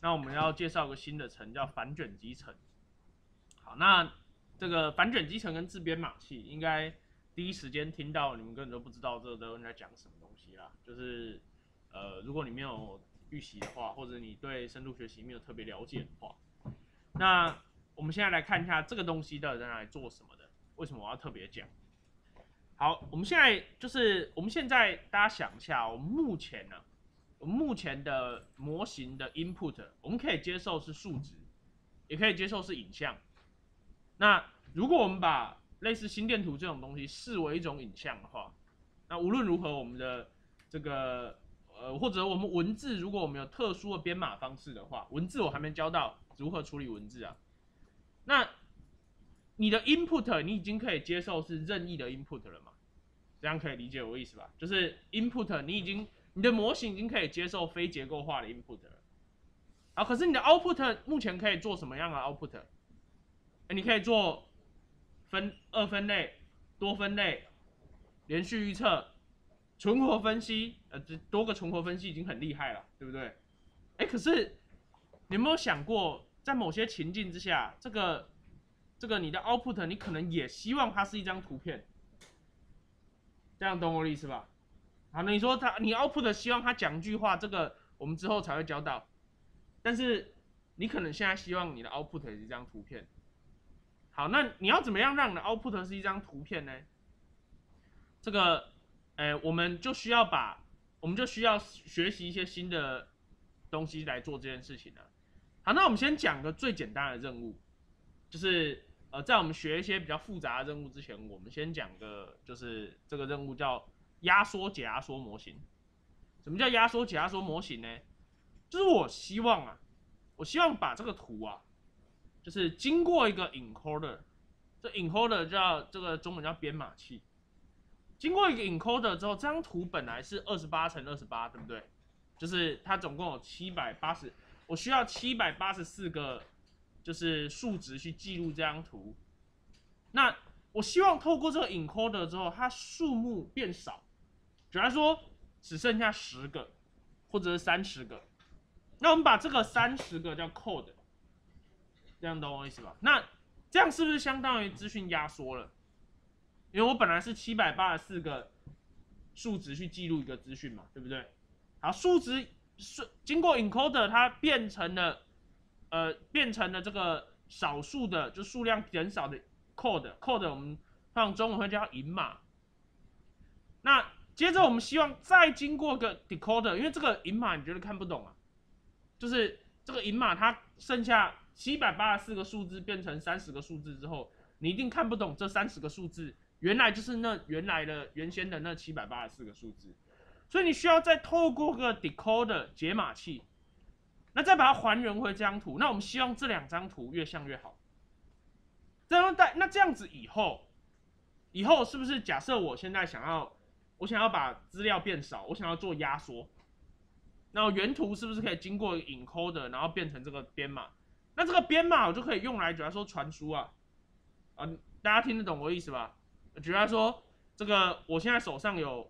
那我们要介绍个新的层，叫反卷积层。好，那这个反卷积层跟自编码器，应该第一时间听到，你们根本都不知道这个东西在讲什么东西啦。就是如果你没有预习的话，或者你对深度学习没有特别了解的话，那我们现在来看一下这个东西到底在哪里做什么的，为什么我要特别讲？好，我们现在大家想一下，我们目前的模型的 input， 我们可以接受是数值，也可以接受是影像。那如果我们把类似心电图这种东西视为一种影像的话，那无论如何，我们的这个或者我们文字，如果我们有特殊的编码方式的话，文字我还没教到如何处理文字啊。那你的 input 你已经可以接受是任意的 input 了嘛？这样可以理解我的意思吧？就是 input 你的模型已经可以接受非结构化的 input 了。啊，可是你的 output 目前可以做什么样的 output？你可以做二分类、多分类、连续预测、存活分析，这多个存活分析已经很厉害了，对不对？可是你有没有想过，在某些情境之下，这个你的 output 你可能也希望它是一张图片，这样懂我的意思吧？好，那你说你 output 希望它讲句话，这个我们之后才会教到，但是你可能现在希望你的 output 是一张图片。好，那你要怎么样让你的 output 是一张图片呢？这个，我们就需要学习一些新的东西来做这件事情了。好，那我们先讲个最简单的任务，就是在我们学一些比较复杂的任务之前，我们先讲个就是这个任务叫压缩解压缩模型。什么叫压缩解压缩模型呢？就是我希望把这个图啊，就是经过一个 encoder， 这 encoder 叫这个中文叫编码器。经过一个 encoder 之后，这张图本来是28乘28，对不对？就是它总共有780，我需要784个就是数值去记录这张图。那我希望透过这个 encoder 之后，它数目变少，假如说只剩下10个，或者是30个。那我们把这个30个叫 code， 这样懂我意思吧？那这样是不是相当于资讯压缩了？因为我本来是784个数值去记录一个资讯嘛，对不对？好，数值经过 encoder 它变成了这个少数的，就数量减少的 code 我们通常中文会叫引码。那接着我们希望再经过个 decoder， 因为这个引码你觉得看不懂啊，就是这个引码它剩下784个数字变成30个数字之后，你一定看不懂这30个数字原来就是原先的那784个数字，所以你需要再透过个 decoder 解码器，那再把它还原回这张图。那我们希望这2张图越像越好。那这样子以后是不是假设我现在想要把资料变少，我想要做压缩，那原图是不是可以经过 encoder 然后变成这个编码？那这个编码我就可以用来，假如说传输啊，大家听得懂我的意思吧？举例来说，这个我现在手上有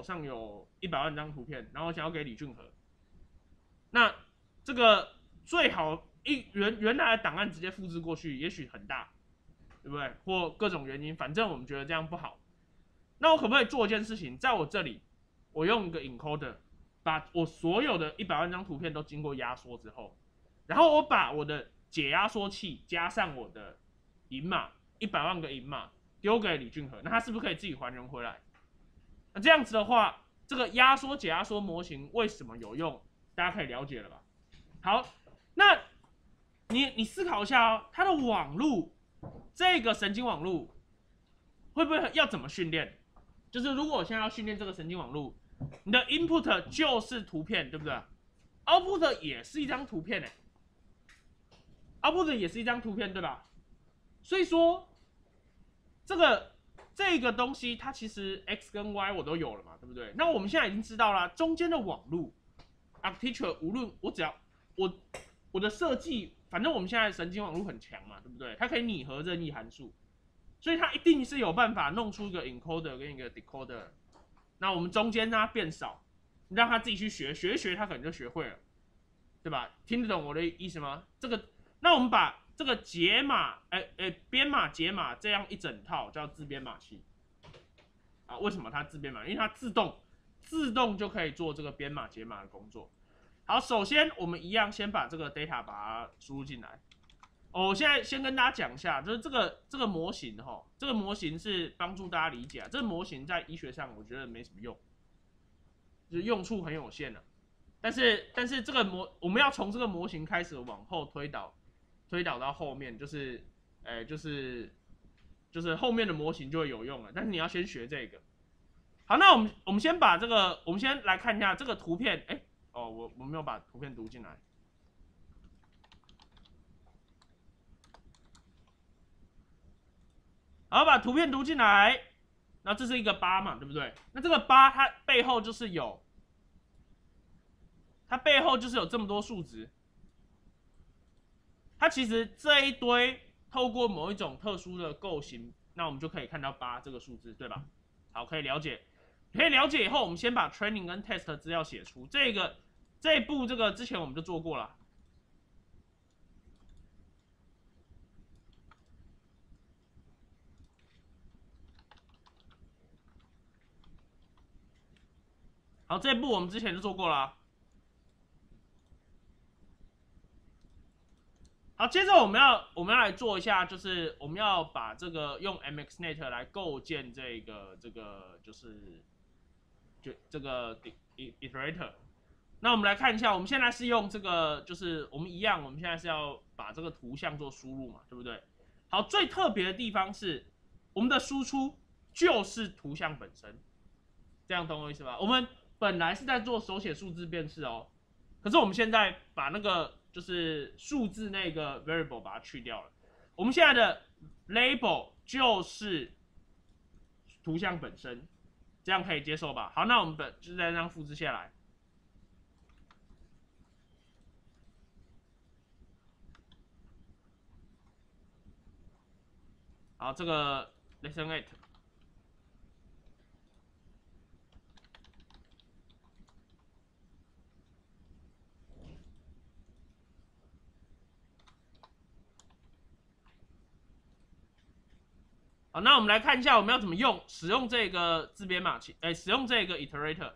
100万张图片，然后我想要给李俊和，那这个最好原来的档案直接复制过去，也许很大，对不对？或各种原因，反正我们觉得这样不好。那我可不可以做一件事情，在我这里，我用一个 encoder， 把我所有的100万张图片都经过压缩之后，然后我把我的解压缩器加上我的引码100万个引码丢给李俊和，那他是不是可以自己还原回来？那这样子的话，这个压缩解压缩模型为什么有用？大家可以了解了吧？好，那你思考一下哦，它的网路，这个神经网路会不会要怎么训练？就是如果我现在要训练这个神经网路，你的 input 就是图片，对不对 ？output 也是一张图片output 也是一张图片，对吧？所以说，这个东西它其实 x 跟 y 我都有了嘛，对不对？那我们现在已经知道了，中间的网路 architecture 无论我只要我的设计，反正我们现在的神经网路很强嘛，对不对？它可以拟合任意函数。所以它一定是有办法弄出一个 encoder 跟一个 decoder， 那我们中间呢变少，让他自己去学，学一学他可能就学会了。 对吧？听得懂我的意思吗？那我们把这个解码，编码解码这样一整套叫自编码器啊。为什么它自编码？因为它自动就可以做这个编码解码的工作。好，首先我们一样先把这个 data 把它输入进来。我现在先跟大家讲一下，就是这个模型哈，这个模型是帮助大家理解这个模型在医学上我觉得没什么用，就是用处很有限的。但是这个我们要从这个模型开始往后推导到后面，就是后面的模型就会有用了。但是你要先学这个。好，那我们先把这个，我们先来看一下这个图片。我没有把图片读进来。好，把图片读进来。然后这是一个8嘛，对不对？那这个8它背后就是有这么多数值。它其实这一堆透过某一种特殊的构型，那我们就可以看到8这个数字，对吧？好，可以了解。可以了解以后，我们先把 training 跟 test 的资料写出。这一步之前我们就做过了。好，这一步我们之前就做过了。好，接着我们要来做一下，就是我们要把这个用 MXNet 来构建这个就是这个 iterator。那我们来看一下，我们现在是用这个，就是我们一样，我们现在是要把这个图像做输入嘛，对不对？好，最特别的地方是我们的输出就是图像本身，这样懂我意思吧？我们本来是在做手写数字辨识哦，可是我们现在把那个就是数字那个 variable 把它去掉了，我们现在的 label 就是图像本身，这样可以接受吧？好，那我们就再这样复制下来。好，这个 lesson 8。好，那我们来看一下我们要怎么使用这个自编码器，使用这个 iterator。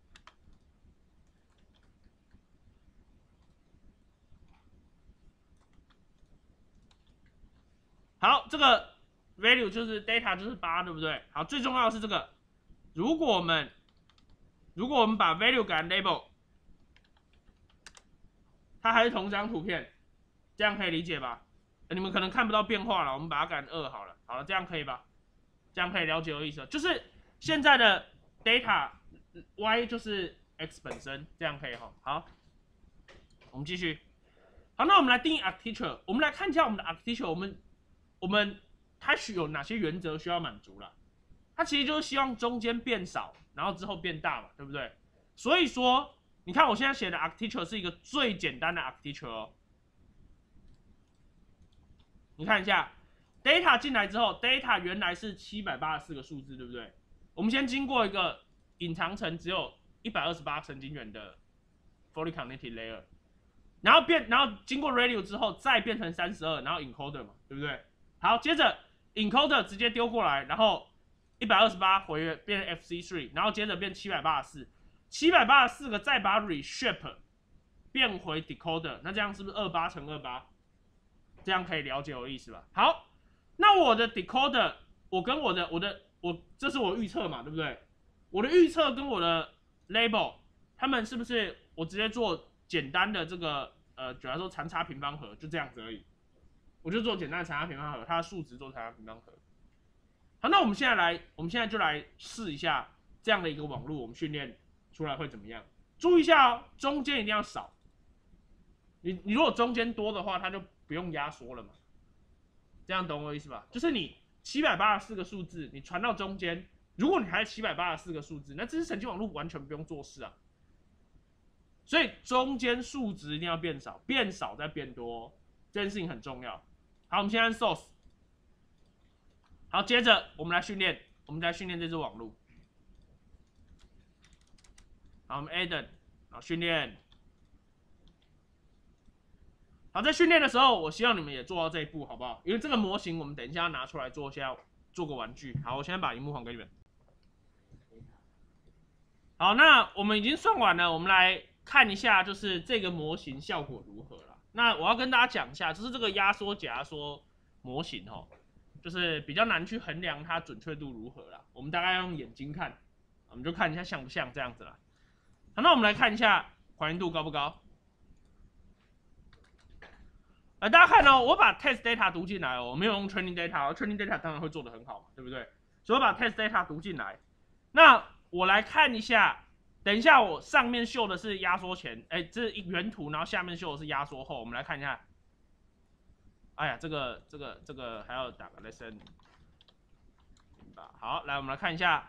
好，这个 value 就是 data 就是8，对不对？好，最重要的是这个，如果我们把 value 改成 label， 它还是同一张图片，这样可以理解吧？你们可能看不到变化了，我们把它改成2好了。好了，这样可以吧？这样可以了解我的意思，就是现在的 data y 就是 x 本身，这样可以哈。好，我们继续。好，那我们来定义 architecture， 我们来看一下我们的 architecture， 我们它有哪些原则需要满足了？它其实就是希望中间变少，然后之后变大嘛，对不对？所以说，你看我现在写的 architecture 是一个最简单的 architecture 哦。你看一下 ，data 进来之后 ，data 原来是784个数字，对不对？我们先经过一个隐藏层只有128神经元的 fully connected layer， 然后经过 radio 之后再变成32，然后 encoder 嘛，对不对？好，接着 encoder 直接丢过来，然后128回原变成 FC3， 然后接着变784，784个再把 reshape 变回 decoder， 那这样是不是28乘28？这样可以了解我的意思吧？好，那我的 decoder， 我跟这是我预测嘛，对不对？我的预测跟我的 label， 他们是不是我直接做简单的这个比方说残差平方和，就这样子而已。我就做简单的残差平方和，它的数值做残差平方和。好，那我们现在就来试一下这样的一个网络，我们训练出来会怎么样？注意一下哦，中间一定要少。你如果中间多的话，它就不用压缩了嘛。这样懂我的意思吧？就是你784个数字，你传到中间，如果你还是784个数字，那这支神经网络完全不用做事啊。所以中间数值一定要变少，变少再变多，这件事情很重要。好，我们先按 source。好，接着我们来训练这支网络。好，我们 add， 然后训练。 好，在训练的时候，我希望你们也做到这一步，好不好？因为这个模型我们等一下要拿出来做一下，做个玩具。好，我现在把荧幕还给你们。好，那我们已经算完了，我们来看一下，就是这个模型效果如何了。那我要跟大家讲一下，就是这个压缩解压缩模型哦，就是比较难去衡量它准确度如何啦。我们大概用眼睛看，我们就看一下像不像这样子啦。好，那我们来看一下还原度高不高。大家看哦，我把 test data 读进来哦，我没有用 training data，training data 当然会做得很好嘛，对不对？所以我把 test data 读进来。那我来看一下，等一下我上面秀的是压缩前，这是原图，然后下面秀的是压缩后，我们来看一下。哎呀，这个还要打个 lesson 吧。好，来我们来看一下。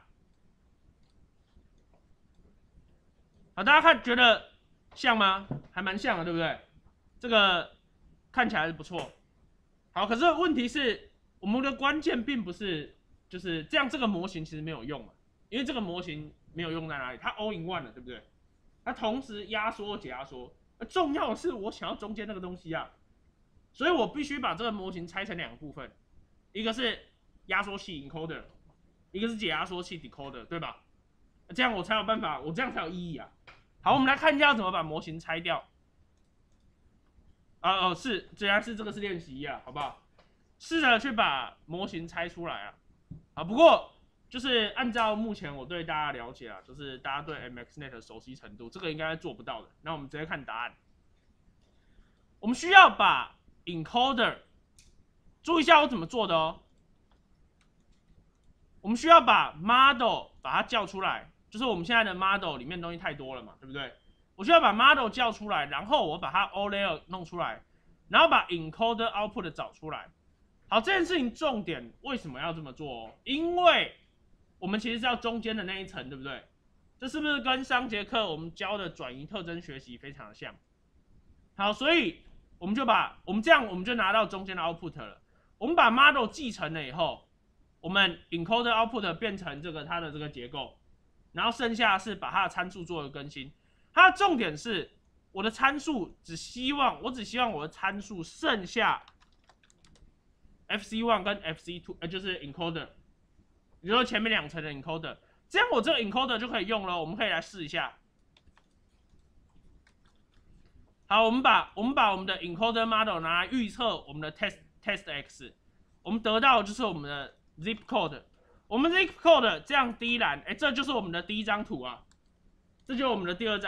好，大家看觉得像吗？还蛮像的，对不对？这个看起来是不错。好，可是问题是，我们的关键并不是就是这样，这个模型其实没有用嘛，因为这个模型没有用在哪里，它 all in one 了，对不对？它同时压缩解压缩，重要的是我想要中间那个东西啊，所以我必须把这个模型拆成2个部分，一个是压缩器 encoder， 一个是解压缩器 decoder， 对吧？这样我才有办法，我这样才有意义啊。好，我们来看一下怎么把模型拆掉。是，虽然是这个是练习啊，好不好？试着去把模型拆出来啊。不过就是按照目前我对大家了解啊，就是大家对 MXNet 的熟悉程度，这个应该做不到的。那我们直接看答案。我们需要把 encoder， 注意一下我怎么做的哦。我们需要把 model 把它叫出来，就是我们现在的 model 里面东西太多了嘛，对不对？我需要把 model 叫出来，然后我把它 all layer 弄出来，然后把 encoder output 找出来。好，这件事情重点为什么要这么做？因为我们其实是要中间的那一层，对不对？这是不是跟上节课我们教的转移特征学习非常的像？好，所以我们这样我们就拿到中间的 output 了。我们把 model 继承了以后，我们 encoder output 变成它的这个结构，然后剩下是把它的参数做了更新。它的重点是我的参数我只希望我的参数剩下 FC1 跟 FC2，就是 encoder， 比如说前面2层的 encoder， 这样我这个 encoder 就可以用了。我们可以来试一下。好，我们把我们的 encoder model 拿来预测我们的 test x， 我们得到的就是我们的 zip code。我们 zip code 这样第一栏，这就是我们的第1张图啊。这就是我们的第2张，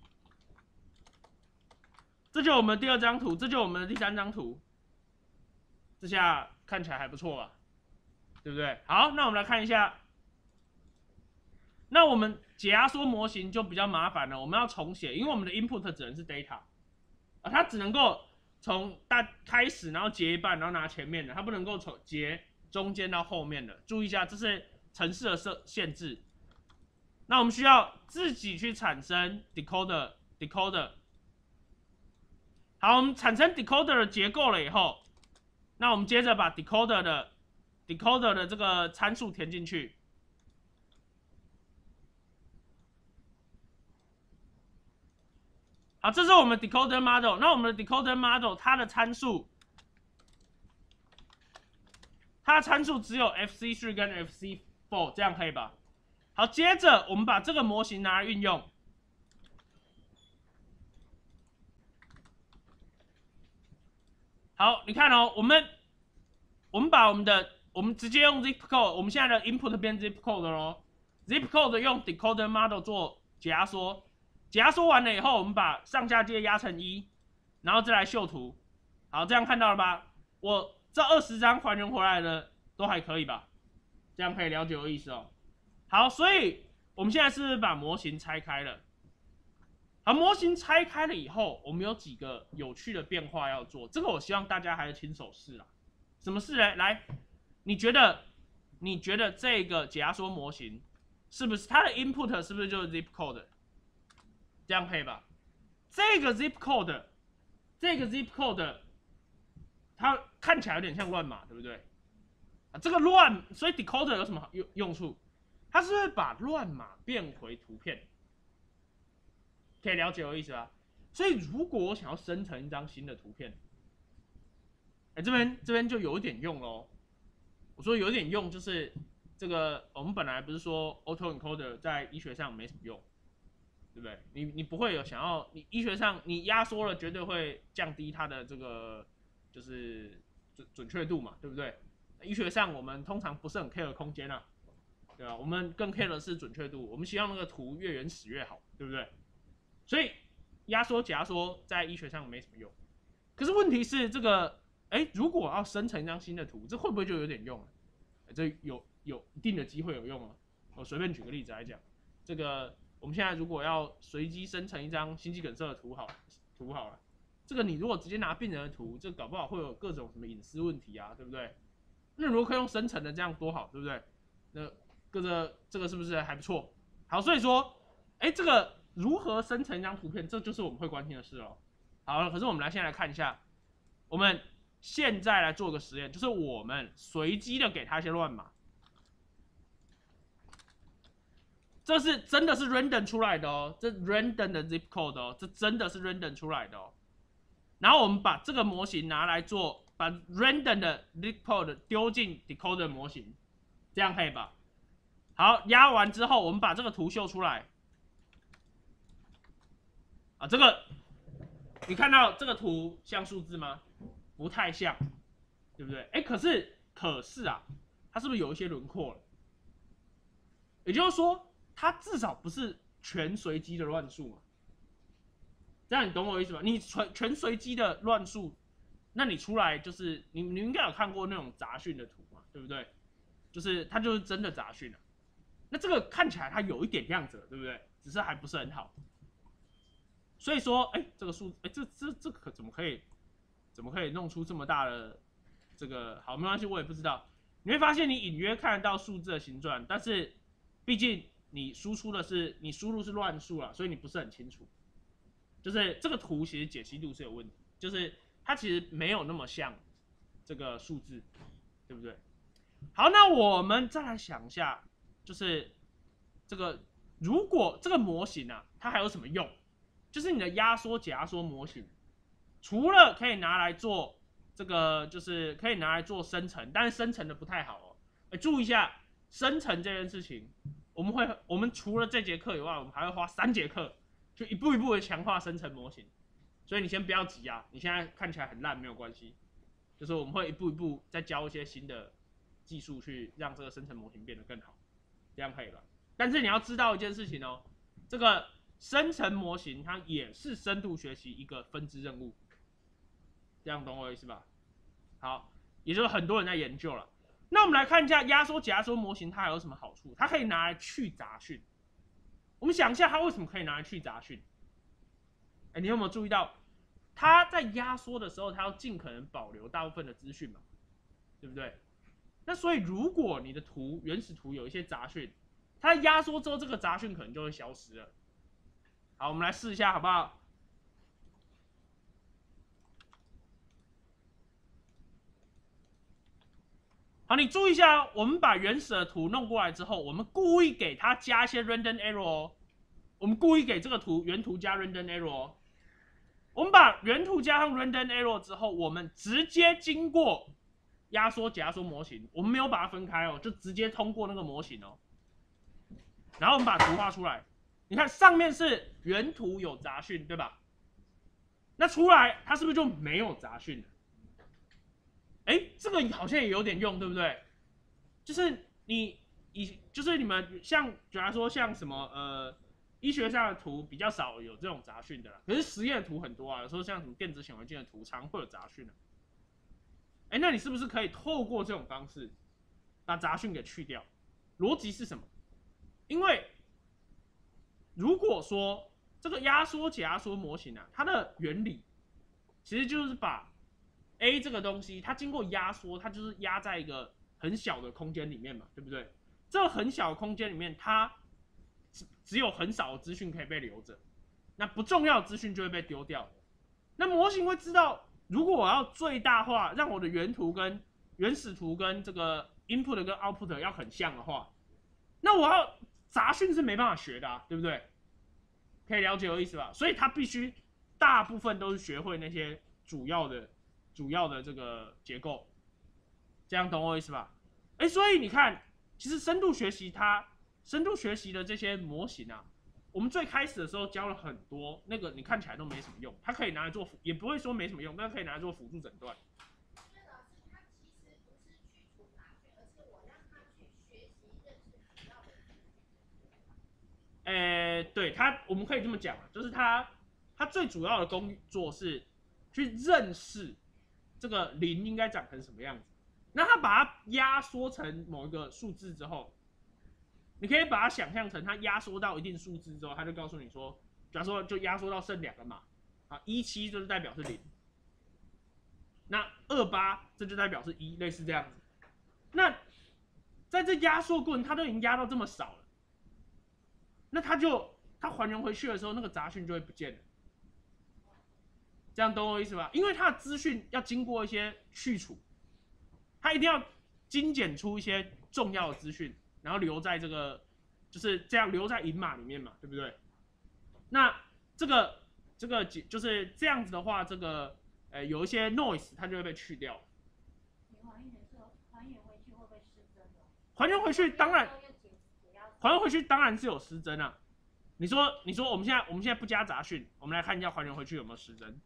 这就是我们的第2张图，这就是我们的第3张图。这下看起来还不错吧，对不对？好，那我们来看一下。那我们解压缩模型就比较麻烦了，我们要重写，因为我们的 input 只能是 data，它只能够从开始，然后截一半，然后拿前面的，它不能够从截中间到后面的。注意一下，这是程式的限制。那我们需要自己去产生 decoder。好，我们产生 decoder 的结构了以后，那我们接着把 decoder 的这个参数填进去。好，这是我们 decoder model。那我们的 decoder model 它的参数只有 FC3 跟 FC4， 这样可以吧？好，接着我们把这个模型拿来运用。好，你看哦，我们把我们直接用 zip code， 我们现在的 input 变 zip code 咯。zip code 用 decoder model 做解压缩，解压缩完了以后，我们把上下阶压成1，然后再来秀图。好，这样看到了吧？我这20张还原回来的都还可以吧？这样可以了解我的意思哦。好，所以我们现在是不是把模型拆开了？好，模型拆开了以后，我们有几个有趣的变化要做。这个我希望大家还是亲手试啦。什么事呢？来，你觉得这个解压缩模型是不是它的 input 是不是就是 zip code？ 这样可以吧？这个 zip code， 它看起来有点像乱码，对不对？这个乱，所以 decoder 有什么用处？它是不是把乱码变回图片？可以了解我的意思吧？ 所以如果我想要生成一张新的图片，这边就有点用咯。我说有点用，就是这个我们本来不是说 autoencoder 在医学上没什么用，对不对？你不会有想要，你医学上你压缩了，绝对会降低它的这个就是准确度嘛，对不对？医学上我们通常不是很 care 空间啊，对吧？我们更 care 的是准确度，我们希望那个图越原始越好，对不对？所以压缩假说在医学上没什么用。可是问题是这个，如果要生成一张新的图，这会不会就有点用了？这有一定的机会有用啊。我随便举个例子来讲，这个我们现在如果要随机生成一张心肌梗塞的图好了，这个你如果直接拿病人的图，这搞不好会有各种什么隐私问题啊，对不对？那如果可以用生成的，这样多好，对不对？那这个是不是还不错？好，所以说，这个如何生成一张图片，这就是我们会关心的事哦。好了，可是我们先来看一下，我们现在来做个实验，就是我们随机的给它一些乱码，这是真的是 random 出来的哦，这 random 的 zip code 哦，这真的是 random 出来的哦。然后我们把这个模型拿来做，把 random 的 zip code 丢进 decoder 模型，这样可以吧？好，压完之后，我们把这个图秀出来。啊，这个你看到这个图像数字吗？不太像，对不对？可是啊，它是不是有一些轮廓了？也就是说，它至少不是全随机的乱数嘛？这样你懂我意思吗？你全随机的乱数，那你出来就是你应该有看过那种杂讯的图嘛，对不对？就是它就是真的杂讯啊。那这个看起来它有一点样子了，对不对？只是还不是很好。所以说，这个数，这可怎么可以弄出这么大的这个？好，没关系，我也不知道。你会发现你隐约看得到数字的形状，但是毕竟你输入是乱数啦，所以你不是很清楚。就是这个图其实解析度是有问题，就是它其实没有那么像这个数字，对不对？好，那我们再来想一下，就是这个如果这个模型啊，它还有什么用？就是你的压缩解压缩模型，除了可以拿来做这个，就是可以拿来做生成，但是生成的不太好哦。注意一下生成这件事情，我们除了这节课以外，我们还会花3节课，就一步一步的强化生成模型。所以你先不要急啊，你现在看起来很烂没有关系，就是我们会一步一步再教一些新的技术去让这个生成模型变得更好，这样可以了。但是你要知道一件事情哦，这个生成模型它也是深度学习一个分支任务，这样懂我意思吧？好，也就是很多人在研究了。那我们来看一下压缩解压缩模型它有什么好处？它可以拿来去杂讯。我们想一下，它为什么可以拿来去杂讯？你有没有注意到，它在压缩的时候，它要尽可能保留大部分的资讯嘛，对不对？那所以如果你的原始图有一些杂讯，它压缩之后，这个杂讯可能就会消失了。好，我们来试一下好不好？好，你注意一下，我们把原始的图弄过来之后，我们故意给它加一些 random error 哦。我们故意给这个原图加 random error 哦。我们把原图加上 random error 之后，我们直接经过压缩解压缩模型，我们没有把它分开哦，就直接通过那个模型哦。然后我们把图画出来，你看上面是原图有杂讯，对吧？那出来它是不是就没有杂讯了？这个好像也有点用，对不对？就是就是你们像，比方说像什么医学上的图比较少有这种杂讯的啦，可是实验的图很多啊，有时候像什么电子显微镜的图常会有杂讯的。那你是不是可以透过这种方式把杂讯给去掉？逻辑是什么？因为如果说这个压缩解压缩模型啊，它的原理其实就是把 A 这个东西，它经过压缩，它就是压在一个很小的空间里面嘛，对不对？这个很小的空间里面，它只有很少的资讯可以被留着，那不重要的资讯就会被丢掉。那模型会知道，如果我要最大化，让我的原始图跟这个 input 跟 output 要很像的话，那我要杂讯是没办法学的啊，对不对？可以了解我意思吧？所以它必须大部分都是学会那些主要的这个结构，这样懂我意思吧？所以你看，其实深度学习的这些模型啊，我们最开始的时候教了很多，那个你看起来都没什么用，它可以拿来做也不会说没什么用，但可以拿来做辅助诊断。对我们可以这么讲啊，就是它最主要的工作是去认识这个零应该长成什么样子。那它把它压缩成某一个数字之后，你可以把它想象成它压缩到一定数字之后，它就告诉你说，假如说就压缩到剩2个码，啊，17就是代表是0，那28这就代表是1，类似这样子。那在这压缩过程，它都已经压到这么少了，那它还原回去的时候，那个杂讯就会不见了。这样懂我意思吧？因为它的资讯要经过一些去除，它一定要精简出一些重要的资讯，然后留在这个就是这样留在银码里面嘛，对不对？那这个就是这样子的话，这个有一些 noise 它就会被去掉。 你还原回去会不会失真的？ 还原回去当然，还原回去当然是有失真啊。你说我们现在不加杂讯，我们来看一下还原回去有没有失真。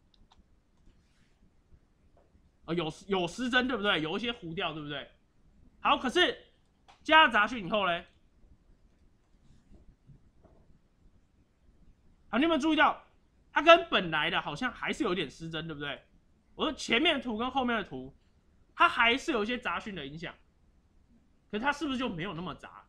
有失真，对不对？有一些糊掉，对不对？好，可是加了杂讯以后嘞，好，你有没有注意到，它跟本来的好像还是有点失真，对不对？我说前面的图跟后面的图，它还是有一些杂讯的影响，可是它是不是就没有那么杂？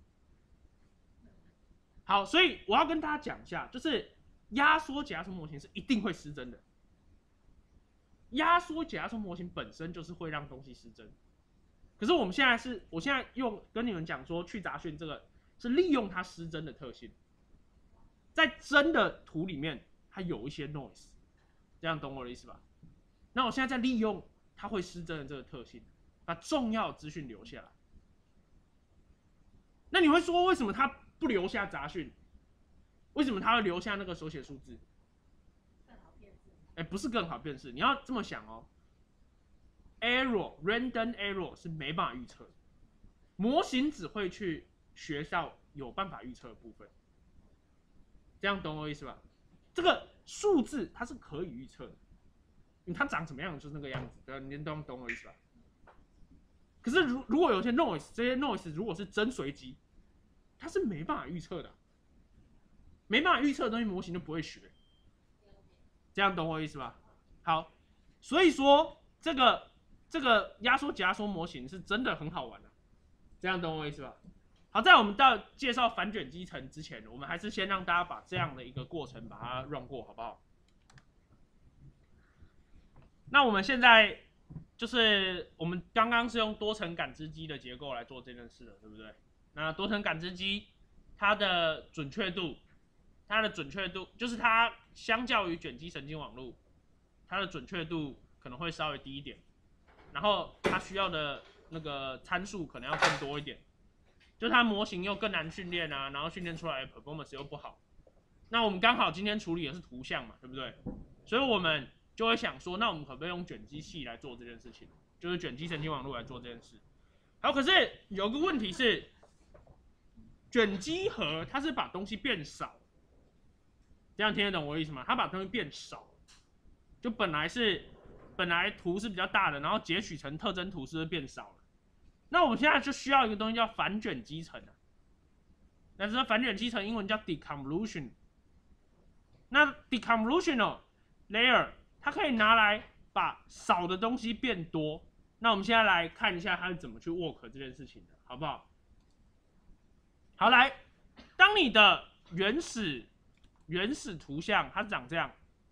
好，所以我要跟大家讲一下，就是压缩解压缩模型是一定会失真的。压缩解压缩模型本身就是会让东西失真，可是我现在跟你们讲说去杂讯这个是利用它失真的特性，在真的图里面它有一些 noise， 这样懂我的意思吧？那我现在在利用它会失真的这个特性，把重要的资讯留下来。那你会说为什么它不留下杂讯？为什么它会留下那个手写数字？不是更好辨识，你要这么想哦。random error 是没办法预测的，模型只会去学到有办法预测的部分。这样懂我意思吧？这个数字它是可以预测的，因为它长什么样就是那个样子，对吧？你懂我意思吧？可是如果有些 noise， 这些 noise 如果是真随机，它是没办法预测的，没办法预测的东西模型就不会学。这样懂我意思吧？好，所以说这个压缩解压缩模型是真的很好玩的，这样懂我意思吧？好，在我们到介绍反卷积层之前，我们还是先让大家把这样的一个过程把它 run 过，好不好？那我们现在就是我们刚刚是用多层感知机的结构来做这件事的，对不对？那多层感知机它的准确度就是它相较于卷积神经网络，它的准确度可能会稍微低一点，然后它需要的那个参数可能要更多一点，就它模型又更难训练啊，然后训练出来的 performance 又不好。那我们刚好今天处理的是图像嘛，对不对？所以我们就会想说，那我们可不可以用卷积器来做这件事情？就是卷积神经网络来做这件事。好，可是有个问题是，卷积核它是把东西变少。这样听得懂我的意思吗？它把东西变少，就本来图是比较大的，然后截取成特征图是不是变少了？那我们现在就需要一个东西叫反卷积层啊。那这反卷积层英文叫 deconvolution。那 deconvolutional layer 它可以拿来把少的东西变多。那我们现在来看一下它是怎么去 work 这件事情的，好不好？好，来，当你的原始图像它长这样，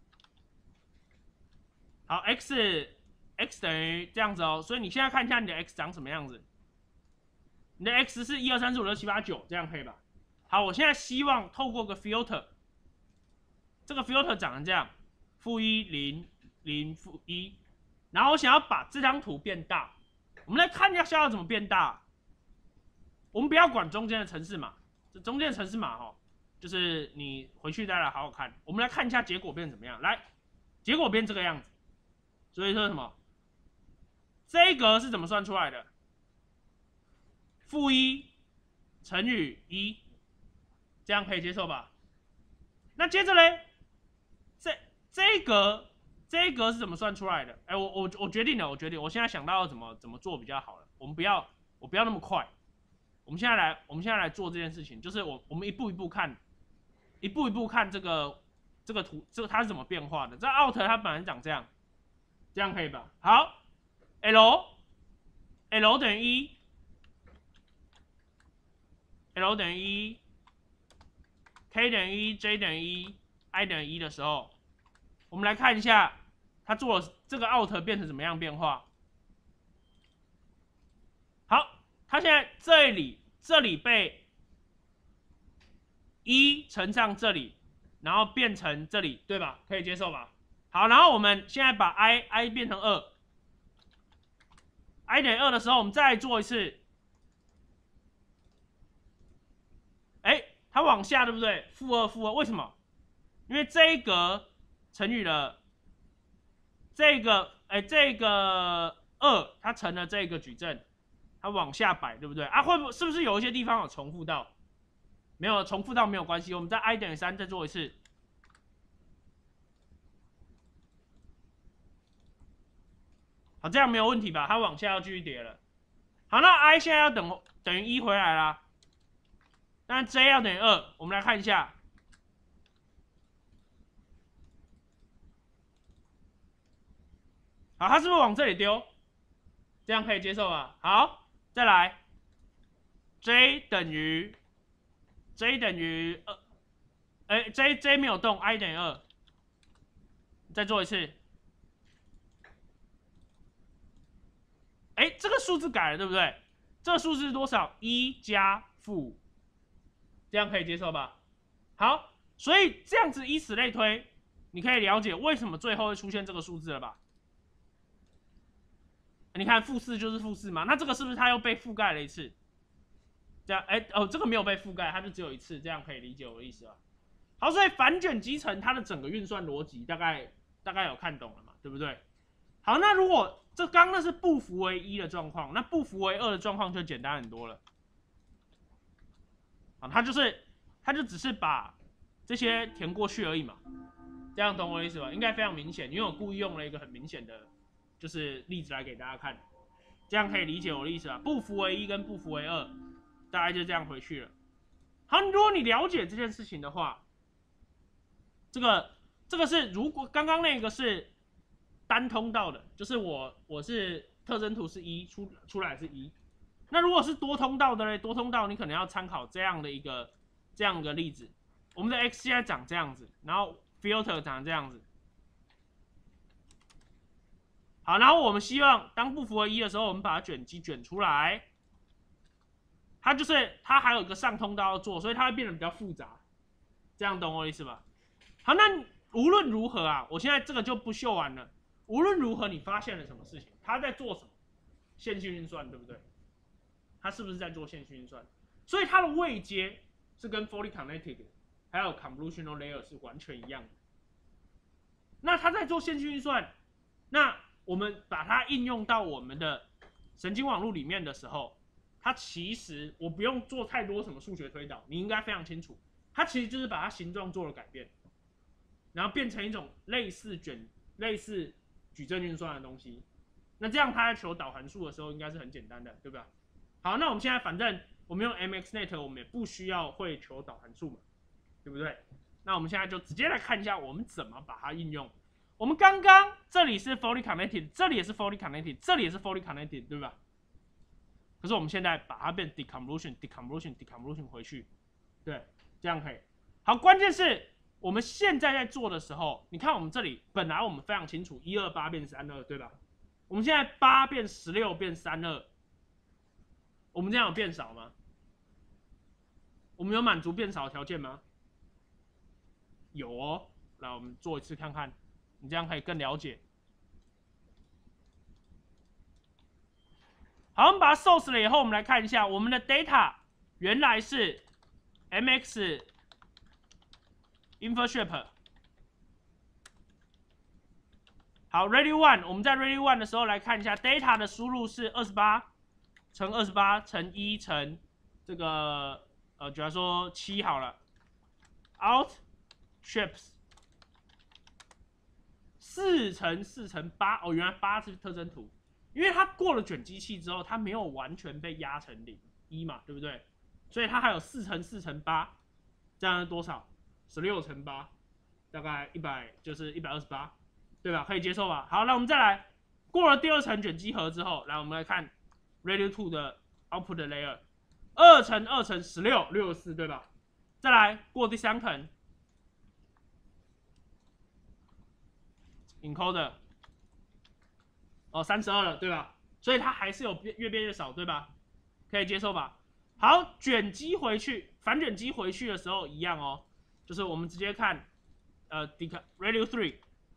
好 x 等于这样子哦，所以你现在看一下你的 x 长什么样子。你的 x 是1、2、3、4、5、6、7、8、9，这样可以吧？好，我现在希望透过个 filter， 这个 filter 长成这样，-1、0、0、-1，然后我想要把这张图变大，我们来看一下要怎么变大。我们不要管中间的程式码，这中间的程式码就是你回去再来好好看。我们来看一下结果变成怎么样。来， 结果变这个样子。所以说什么？这一格是怎么算出来的？负1乘以1，这样可以接受吧？那接着嘞，这一格是怎么算出来的？哎，我决定了，我现在想到要怎么做比较好了。我不要那么快，我们现在来做这件事情，就是我们一步一步看这个图，它是怎么变化的。这 out 它本来长这样可以吧？好 ，L 等于1，L 等于1，K 等于1，J 等于1，I 等于1的时候，我们来看一下它做了这个 out 变成怎么样变化。好，它现在这里被1乘上这里，然后变成这里，对吧？可以接受吧？好，然后我们现在把 i 变成2，i 等于2的时候，我们再来做一次。哎，它往下，对不对？负2，为什么？因为这一格乘以了这个2，它乘了这个矩阵，它往下摆，对不对？啊，是不是有一些地方有重复到？没有重复到没有关系，我们在 i 等于3再做一次。好，这样没有问题吧？它往下要继续跌了。好，那 i 现在要等于1回来啦。但 j 要等于2，我们来看一下。好，它是不是往这里丢？这样可以接受吧？好，再来 ，j 等于2，j 没有动 ，i 等于2，再做一次。这个数字改了，对不对？这个数字是多少？1加负，这样可以接受吧？好，所以这样子以此类推，你可以了解为什么最后会出现这个数字了吧？你看负4就是负4嘛，那这个是不是它又被覆盖了一次？这样，这个没有被覆盖，它就只有一次，这样可以理解我的意思吧？好，所以反卷积层它的整个运算逻辑大概有看懂了嘛，对不对？好，那如果这刚刚那是不符为1的状况，那不符为2的状况就简单很多了。啊，它就只是把这些填过去而已嘛，这样懂我的意思吧？应该非常明显，因为我故意用了一个很明显的，就是例子来给大家看，这样可以理解我的意思吧？不符为1跟不符为2，大概就这样回去了。好，如果你了解这件事情的话，这个是如果刚刚那个是单通道的，就是我是特征图是1，出来是1。那如果是多通道的嘞，多通道你可能要参考这样的一个例子。我们的 x 现在长这样子，然后 filter 长这样子。好，然后我们希望当不符合1的时候，我们把它卷积卷出来。它还有一个上通道要做，所以它会变得比较复杂。这样懂我的意思吧？好，那无论如何啊，我现在这个就不秀完了。无论如何，你发现了什么事情？它在做什么？线性运算，对不对？它是不是在做线性运算？所以它的位阶是跟 fully connected 还有 convolutional layer 是完全一样的。那它在做线性运算，那我们把它应用到我们的神经网络里面的时候，它其实我不用做太多什么数学推导，你应该非常清楚，它其实就是把它形状做了改变，然后变成一种类似矩阵运算的东西。那这样它在求导函数的时候应该是很简单的，对吧？好，那我们现在反正我们用 MXNet， 我们也不需要会求导函数嘛，对不对？那我们现在就直接来看一下我们怎么把它应用。我们刚刚这里是 fully connected， 这里也是 fully connected， 这里也是 fully connected， 对吧？可是我们现在把它变 deconvolution 回去，对，这样可以。好，关键是我们现在在做的时候，你看我们这里本来我们非常清楚128变32，对吧？我们现在8变16变32，我们这样有变少吗？我们有满足变少的条件吗？有哦，来我们做一次看看，你这样可以更了解。好，我们把它 source 了以后，我们来看一下我们的 data 原来是 mx InfoShape， 好 ，Ready One， 我们在 Ready One 的时候来看一下 data 的输入是28乘28乘1乘这个假如说7好了 ，out trips 4乘4乘8，哦，原来8是特征图，因为它过了卷积器之后，它没有完全被压成1嘛，对不对？所以它还有4乘4乘8，这样是多少？16乘8，大概100就是128，对吧？可以接受吧？好，那我们再来，过了第2层卷积核之后，来我们来看 Radio 2的 output layer，2乘2乘16 64，对吧？再来过第3层 encoder， 哦32了，对吧？所以它还是有越变越少，对吧？可以接受吧？好，卷积回去，反卷积回去的时候一样哦，就是我们直接看Radio 3，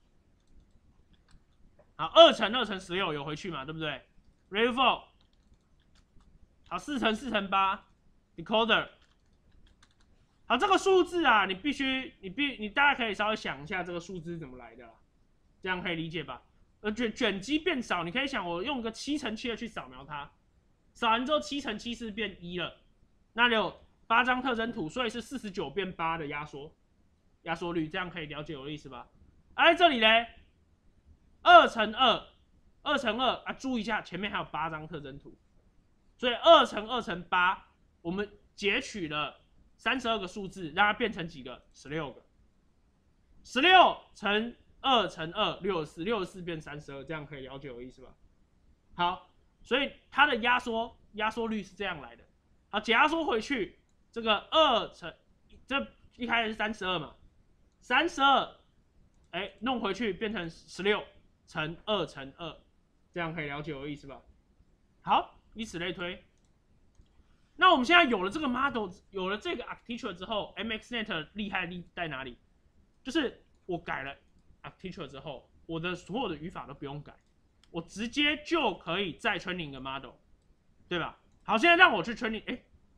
好，2乘2乘16有回去嘛，对不对 ？Radio 4， 好，4乘4乘8 decoder， 好，这个数字啊，你大家可以稍微想一下这个数字怎么来的啦，这样可以理解吧？卷积变少，你可以想我用个7乘7的去扫描它。扫完之后7乘7是变1了，那里有8张特征图，所以是49变8的压缩率，这样可以了解我的意思吧？哎，这里嘞，2乘2乘2啊，注意一下前面还有8张特征图，所以2乘2乘8，我们截取了32个数字，让它变成几个？16个。16乘2乘2 64变32，这样可以了解我的意思吧？好。所以它的压缩率是这样来的。好，解压缩回去，这个2乘，这一开始是32嘛，32，弄回去变成16乘2乘2，这样可以了解我的意思吧？好，以此类推。那我们现在有了这个 model， 有了这个 architecture 之后 ，MXNet 厉害在哪里？就是我改了 architecture 之后，我的所有的语法都不用改。我直接就可以再 training 一个 model， 对吧？好，现在让我去 training，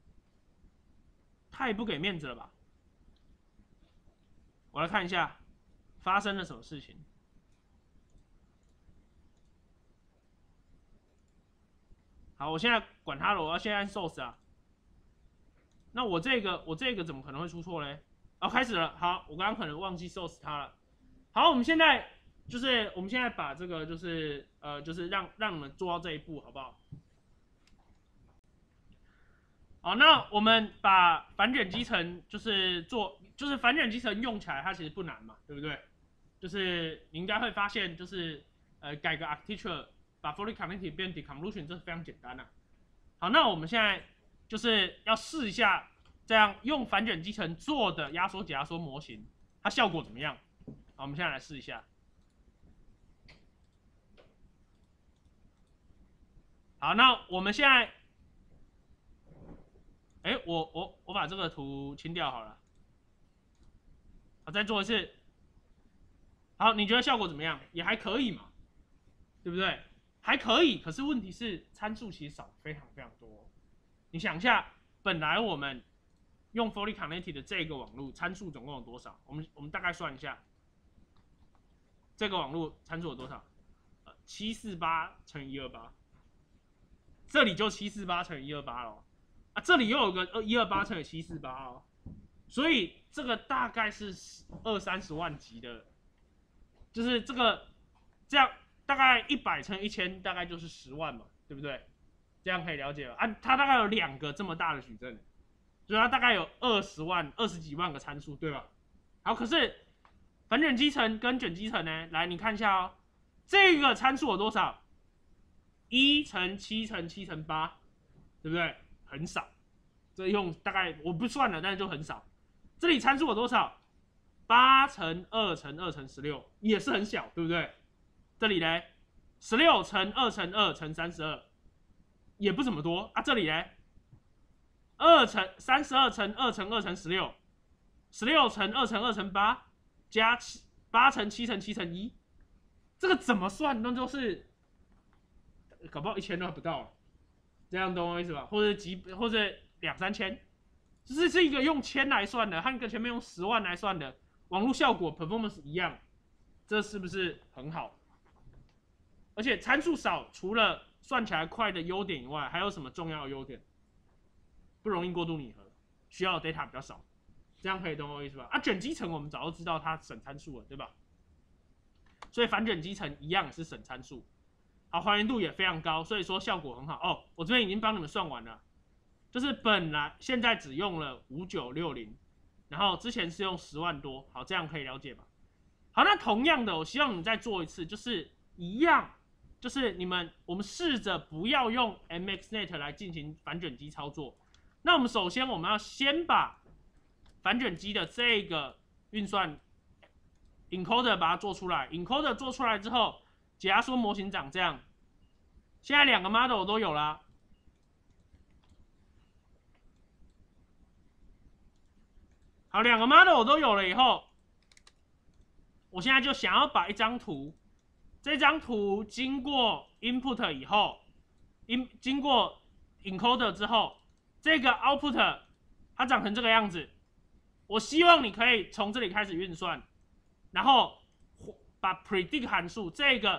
太不给面子了吧？我来看一下发生了什么事情。好，我现在管它了，我要先按 source 啊。那我这个怎么可能会出错嘞？哦，开始了。好，我刚刚可能忘记 source 它了。好，我们现在把这个就是让你们做到这一步，好不好？好，那我们把反卷积层就是反卷积层用起来，它其实不难嘛，对不对？就是你应该会发现，就是改个 architecture， 把 fully connected 变 deconvolution， 这是非常简单的。好，那我们现在就是要试一下，这样用反卷积层做的压缩解压缩模型，它效果怎么样？好，我们现在来试一下。好，那我们现在，我把这个图清掉好了。好，再做一次。好，你觉得效果怎么样？也还可以嘛，对不对？还可以，可是问题是参数其实少非常非常多。你想一下，本来我们用 fully connected 的这个网络参数总共有多少？我们大概算一下，这个网络参数有多少？748乘128。这里就748乘以128咯，啊，这里又有个128乘以748哦，所以这个大概是20-30万级的，就是这样大概100乘1000，大概就是10万嘛，对不对？这样可以了解了啊，它大概有2个这么大的矩阵，所以它大概有20几万个参数，对吧？好，可是反卷积层跟卷积层呢，来你看一下哦，这个参数有多少？1乘7乘7乘8，对不对？很少，这用大概我不算了，但是就很少。这里参数有多少？8乘2乘2乘16，也是很小，对不对？这里呢，16乘2乘2乘32，也不怎么多啊。这里呢，32乘2乘2乘16，16乘2乘2乘8，加8乘7乘7乘1，这个怎么算那都是。搞不好1000都还不到了，这样懂我意思吧？或者2-3千，这是一个用1000来算的，和跟前面用10万来算的，网络效果 performance 一样，这是不是很好？ 而且参数少，除了算起来快的优点以外，还有什么重要的优点？不容易过度拟合，需要的 data 比较少，这样可以懂我意思吧？啊，卷积层我们早就知道它省参数了，对吧？所以反卷积层一样是省参数，好，还原度也非常高，所以说效果很好哦。我这边已经帮你们算完了，就是本来现在只用了5960，然后之前是用10万多，好，这样可以了解吧？好，那同样的，我希望你再做一次，就是一样，就是我们试着不要用 MXNet 来进行反卷积操作。那我们首先我们要先把反卷积的这个运算 encoder 把它做出来 ，encoder 做出来之后，解压缩模型长这样。现在2个 model 都有啦。好，2个 model 都有了以后，我现在就想要把一张图，这张图经过 input 以后，经过 encoder 之后，这个 output 它长成这个样子。我希望你可以从这里开始运算，然后把 predict 函数这个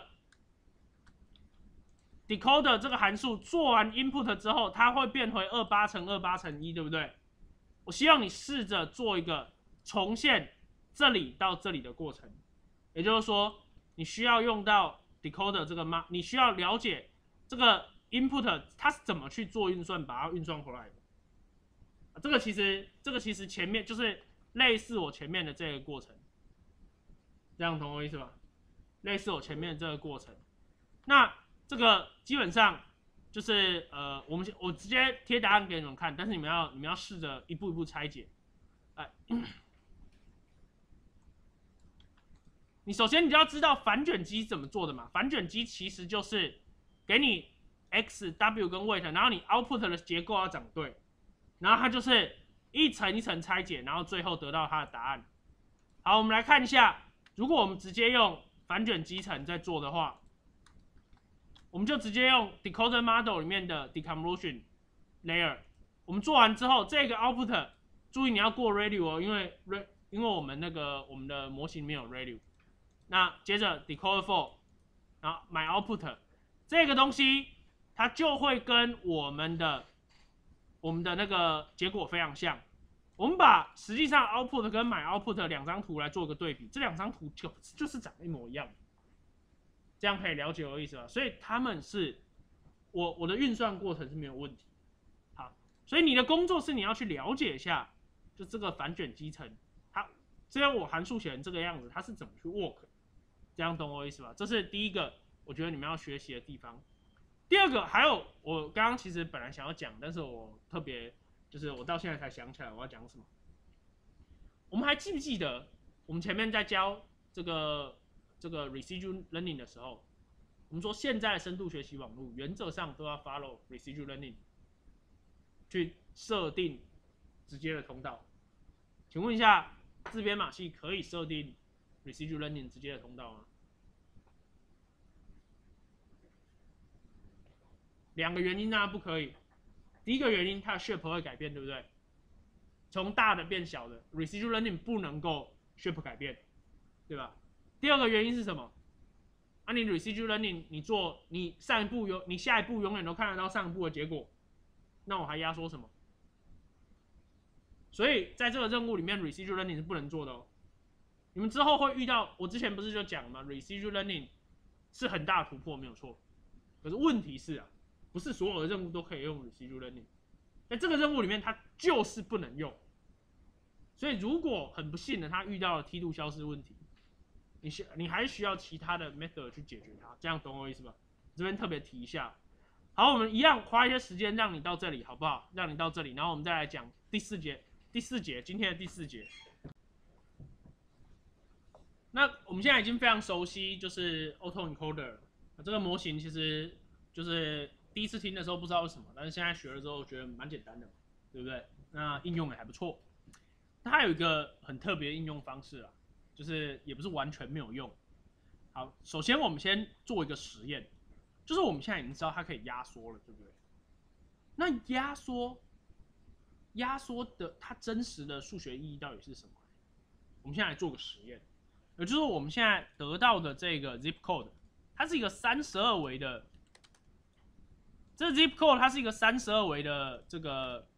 decoder 这个函数做完 input 之后，它会变回28乘28乘1，对不对？我希望你试着做一个重现这里到这里的过程，也就是说，你需要用到 decoder 这个你需要了解这个 input 它是怎么去做运算，把它运算回来的。这个其实前面就是类似我前面的这个过程，这样懂我意思吧？类似我前面的这个过程，那这个基本上就是我直接贴答案给你们看，但是你们要试着一步一步拆解。你首先你就要知道反卷积怎么做的嘛？反卷积其实就是给你 x、w 跟 weight， 然后你 output 的结构要长对。然后它就是一层一层拆解，然后最后得到它的答案。好，我们来看一下，如果我们直接用反卷积层在做的话，我们就直接用 decoder model 里面的 deconvolution layer。我们做完之后，这个 output 注意你要过 ReLU 哦，因为我们的模型没有 ReLU。那接着 decoder for， 然后 my output 这个东西，它就会跟我们的那个结果非常像。我们把实际上 output 跟 my output 2张图来做个对比，这2张图就是长得一模一样，这样可以了解我的意思吧？所以他们是我的运算过程是没有问题。好，所以你的工作是你要去了解一下，就这个反卷积层，它虽然我函数写成这个样子，它是怎么去 work， 这样懂我的意思吧？这是第一个，我觉得你们要学习的地方。第二个还有，我刚刚其实本来想要讲，但是我特别就是我到现在才想起来我要讲什么。我们还记不记得我们前面在教这个 residual learning 的时候，我们说现在的深度学习网络原则上都要 follow residual learning 去设定直接的通道。请问一下，自编码系可以设定 residual learning 直接的通道吗？2个原因呢不可以。第一个原因，它的 shape 会改变，对不对？从大的变小的 residual learning 不能够 shape 改变，对吧？第二个原因是什么？你 residual learning 你下一步永远都看得到上一步的结果，那我还压缩什么？所以在这个任务里面 ，residual learning 是不能做的哦。你们之后会遇到，我之前不是就讲了吗 ？residual learning 是很大的突破，没有错。可是问题是啊，不是所有的任务都可以用 residual learning， 在这个任务里面它就是不能用。所以如果很不幸的它遇到了梯度消失问题，你还需要其他的 method 去解决它，这样懂我意思吧？这边特别提一下。好，我们一样花一些时间让你到这里，好不好？让你到这里，然后我们再来讲第四节，今天的第4节。那我们现在已经非常熟悉，就是 autoencoder 这个模型，其实就是第一次听的时候不知道是什么，但是现在学了之后觉得蛮简单的，对不对？那应用也还不错。它有一个很特别的应用方式啊，就是也不是完全没有用。好，首先我们先做一个实验，就是我们现在已经知道它可以压缩了，对不对？那压缩的它真实的数学意义到底是什么？我们现在来做个实验，也就是我们现在得到的这个 zip code， 它是一个32维的，这 zip code 它是一个32维的这个，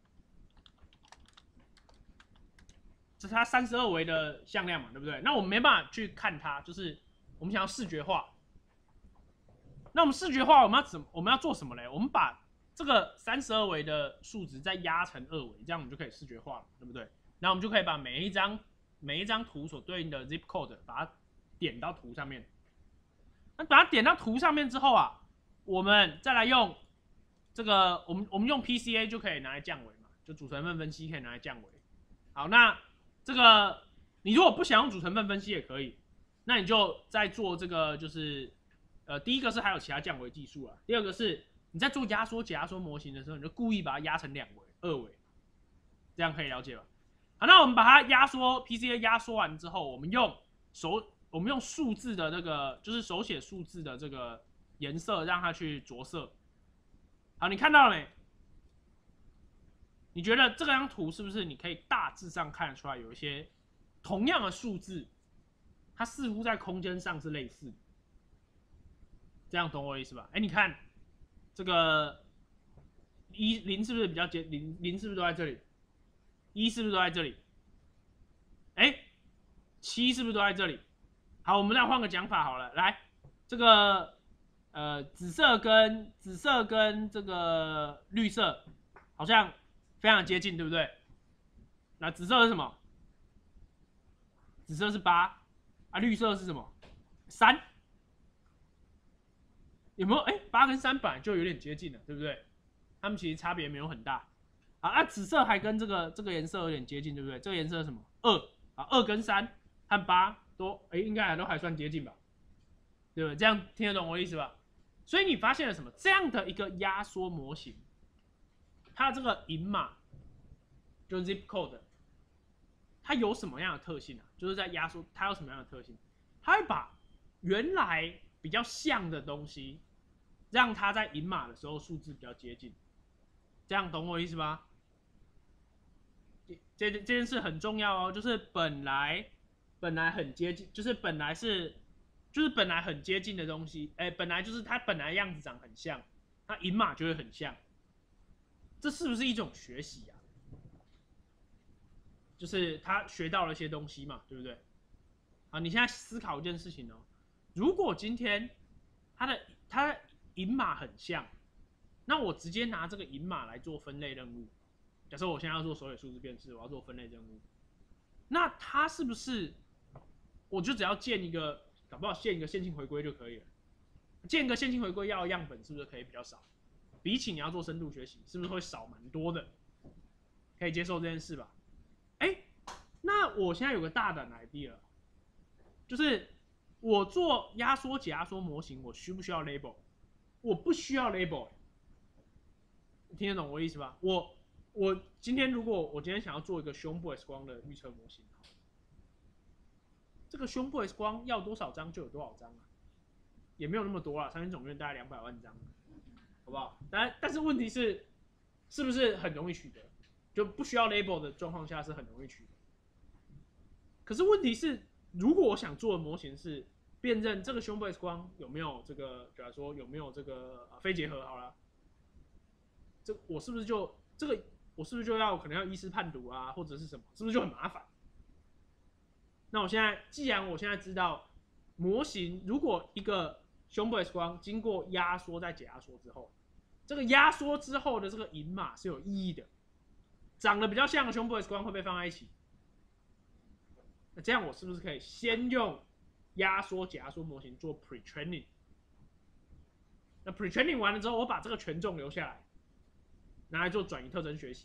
这是它32维的向量嘛，对不对？那我们没办法去看它，就是我们想要视觉化。那我们视觉化，我们要做什么嘞？我们把这个32维的数值再压成2维，这样我们就可以视觉化了，对不对？然后我们就可以把每一张图所对应的 zip code 把它点到图上面。那把它点到图上面之后啊，我们再来用这个，我们用 PCA 就可以拿来降维嘛，就组成分分析可以拿来降维。好，那这个你如果不想用组成分分析也可以，那你就在做这个就是第一个是还有其他降维技术啊，第二个是你在做压缩解压缩模型的时候，你就故意把它压成2维、2维，这样可以了解吧？好，那我们把它压缩 PCA 压缩完之后，我们用数字的那个就是手写数字的这个颜色让它去着色。好，你看到了没？你觉得这张图是不是你可以大致上看得出来有一些同样的数字，它似乎在空间上是类似的？这样懂我的意思吧？哎，你看这个0是不是比较接0是不是都在这里？1是不是都在这里？哎，7是不是都在这里？好，我们再换个讲法好了，来，这个紫色跟这个绿色好像非常接近，对不对？那紫色是什么？紫色是8啊，绿色是什么？3。有没有？8跟3本来就有点接近了，对不对？它们其实差别没有很大。啊，紫色还跟这个颜色有点接近，对不对？这个颜色是什么？2啊，2跟3和8都应该都还算接近吧？对不对？这样听得懂我的意思吧？所以你发现了什么？这样的一个压缩模型，它这个引码就是 zip code， 它有什么样的特性啊？就是在压缩它有什么样的特性？它会把原来比较像的东西，让它在引码的时候数字比较接近。这样懂我的意思吧？这件事很重要哦，就是本来很接近，就是本来很接近的东西，本来就是它本来样子长很像，那引码就会很像。这是不是一种学习啊？就是他学到了一些东西嘛，对不对？啊，你现在思考一件事情哦，如果今天它的引码很像，那我直接拿这个引码来做分类任务。假设我现在要做手写数字辨识，我要做分类任务，那它是不是我就只要建一个，搞不好建一个线性回归就可以了？建一个线性回归要的样本是不是可以比较少？比起你要做深度学习，是不是会少蛮多的？可以接受这件事吧？那我现在有个大胆的 idea， 就是我做压缩解压缩模型，我需不需要 label？ 我不需要 label， 听得懂我的意思吧？我今天如果我今天想要做一个胸部 X 光的预测模型，这个胸部 X 光要多少张就有多少张啊，也没有那么多啦，3天总院大概200万张，好不好？但是问题是，是不是很容易取得？就不需要 label 的状况下是很容易取得。可是问题是，如果我想做的模型是辨认这个胸部 X 光有没有这个，假如说有没有这个非结合，好了，我是不是就要可能要医师判读啊，或者是什么，是不是就很麻烦？那既然我现在知道模型，如果一个胸部 X 光经过压缩再解压缩之后，这个压缩之后的这个引码是有意义的，长得比较像的胸部 X 光会被放在一起。那这样我是不是可以先用压缩解压缩模型做 pre-training？ 那 pre-training 完了之后，我把这个权重留下来，拿来做转移特征学习。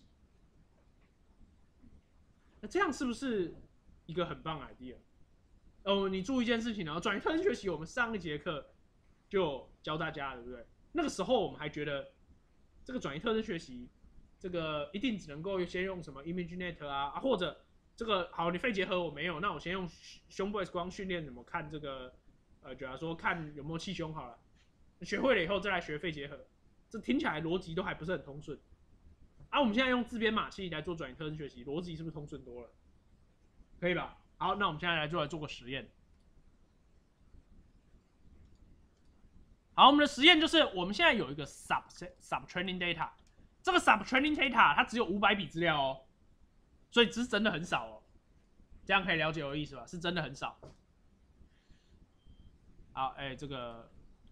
那这样是不是一个很棒的 idea？ 你注意一件事情哦，转移特征学习我们上一节课就教大家了，对不对？那个时候我们还觉得这个转移特征学习，这个一定只能够先用什么 ImageNet 啊，或者这个好，你肺结核我没有，那我先用胸部 X 光训练怎么看这个，假如说看有没有气胸好了，学会了以后再来学肺结核，这听起来逻辑都还不是很通顺。我们现在用自编码器来做转移特征学习，逻辑是不是通顺多了？可以吧？好，那我们现在来做个实验。 好，我们的实验就是我们现在有一个 sub training data， 这个 sub training data 它只有500笔资料哦，所以这是真的很少哦。这样可以了解我的意思吧？是真的很少。好，这个。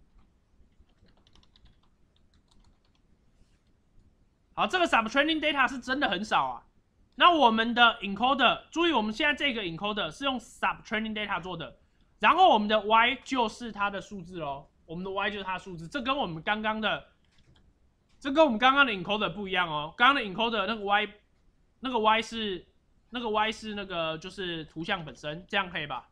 好，这个 subtraining data 是真的很少啊。那我们的 encoder， 注意我们现在这个 encoder 是用 subtraining data 做的，然后我们的 y 就是它的数字咯，我们的 y 就是它的数字，这跟我们刚刚的 encoder 不一样哦。刚刚的 encoder 那个 y 是那个就是图像本身，这样可以吧？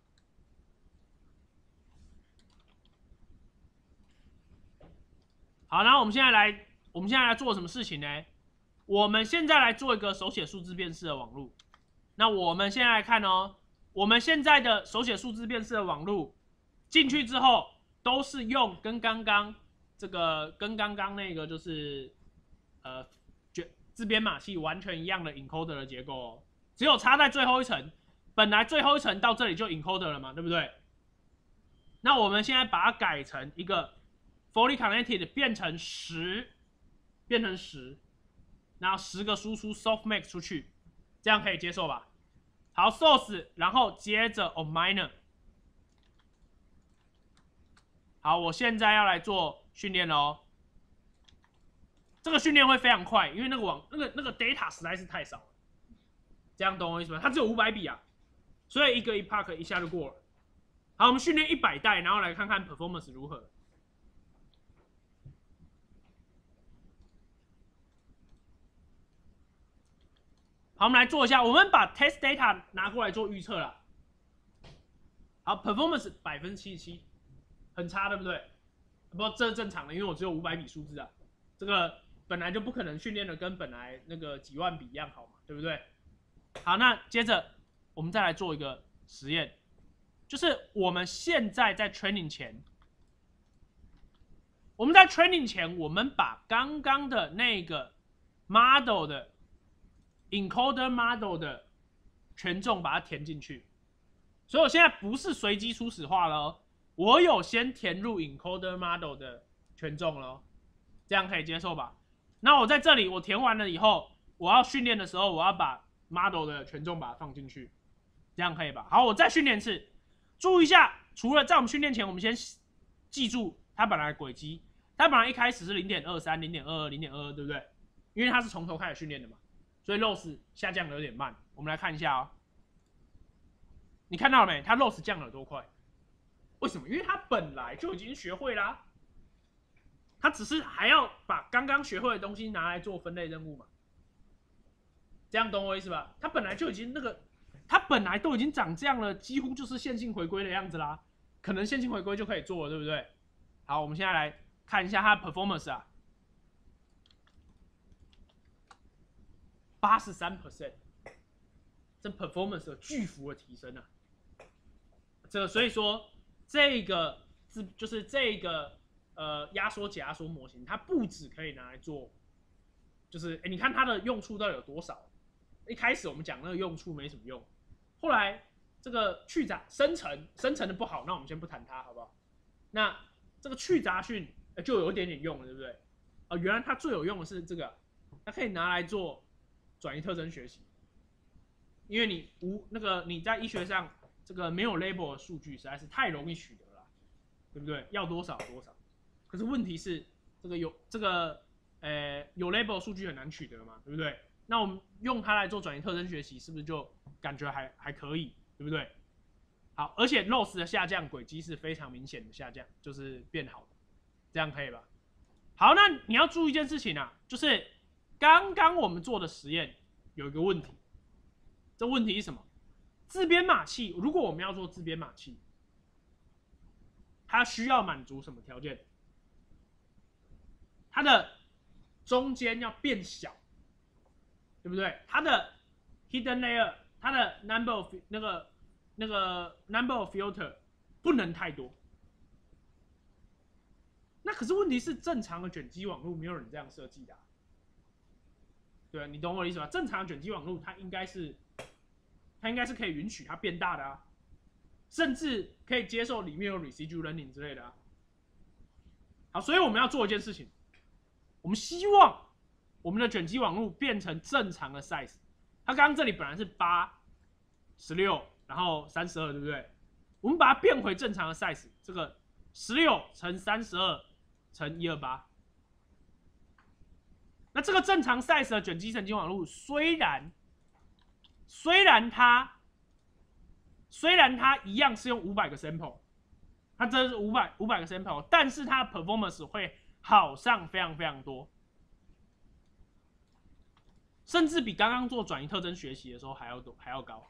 好，然后我们现在来做什么事情呢？我们现在来做一个手写数字辨识的网络。那我们现在来看哦，我们现在的手写数字辨识的网络进去之后，都是用跟刚刚那个就是自编码器完全一样的 encoder 的结构哦，只有差在最后一层。本来最后一层到这里就 encoder 了嘛，对不对？那我们现在把它改成一个 fully connected 变成10，然后10个输出 softmax 出去，这样可以接受吧？好 ，source， 然后接着 on minor。好，我现在要来做训练喽。这个训练会非常快，因为那个 data 实在是太少了。这样懂我意思吗？它只有500笔啊，所以一个 epoch 一下就过了。好，我们训练100代，然后来看看 performance 如何。好，我们来做一下，我们把 test data 拿过来做预测了。好 ，performance 77%，很差，对不对？不过这是正常的，因为我只有500笔数字啊，这个本来就不可能训练的跟本来那个几万笔一样好嘛，对不对？好，那接着我们再来做一个实验，就是我们现在在 training 前，我们把刚刚的那个 model 的 encoder model 的权重把它填进去，所以我现在不是随机初始化了，我有先填入 encoder model 的权重了，这样可以接受吧？那我在这里我填完了以后，我要训练的时候，我要把 model 的权重把它放进去，这样可以吧？好，我再训练一次，注意一下，除了在我们训练前，我们先记住它本来的轨迹，它本来一开始是0.23、0.22、0.22，对不对？因为它是从头开始训练的嘛。所以 loss 下降的有点慢，我们来看一下哦。你看到了没？它 loss 降了多快？为什么？因为它本来就已经学会啦，它只是还要把刚刚学会的东西拿来做分类任务嘛。这样懂我意思吧？它本来就已经它本来都已经长这样了，几乎就是线性回归的样子啦。可能线性回归就可以做了，对不对？好，我们现在来看一下它的 performance 啊。83%，这 performance 有巨幅的提升啊！所以说这个就是这个压缩解压缩模型，它不只可以拿来做，就是你看它的用处到底有多少？一开始我们讲那个用处没什么用，后来这个去杂生成的不好，那我们先不谈它，好不好？那这个去杂讯就有一点点用了，对不对？原来它最有用的是这个，它可以拿来做转移特征学习，因为你在医学上这个没有 label 的数据实在是太容易取得了，对不对？要多少多少。可是问题是有 label 数据很难取得嘛，对不对？那我们用它来做转移特征学习，是不是就感觉还可以，对不对？好，而且 loss 的下降轨迹是非常明显的下降，就是变好的，这样可以吧？好，那你要注意一件事情啊，就是刚刚我们做的实验有一个问题，这问题是什么？自编码器，如果我们要做自编码器，它需要满足什么条件？它的中间要变小，对不对？它的 hidden layer， 它的 number of 那个 number of filter 不能太多。那可是问题是，正常的卷积网络没有人这样设计的、啊，对，你懂我的意思吧？正常的卷积网络它应该是可以允许它变大的啊，甚至可以接受里面有 residual learning 之类的啊。 好，所以我们要做一件事情，我们希望我们的卷积网路变成正常的 size。它刚刚这里本来是8、16，然后32，对不对？我们把它变回正常的 size， 这个16乘32乘128。那这个正常 size 的卷积神经网路，虽然它一样是用500个 sample， 它这是500个 sample， 但是它的 performance 会好上非常非常多，甚至比刚刚做转移特征学习的时候还要高。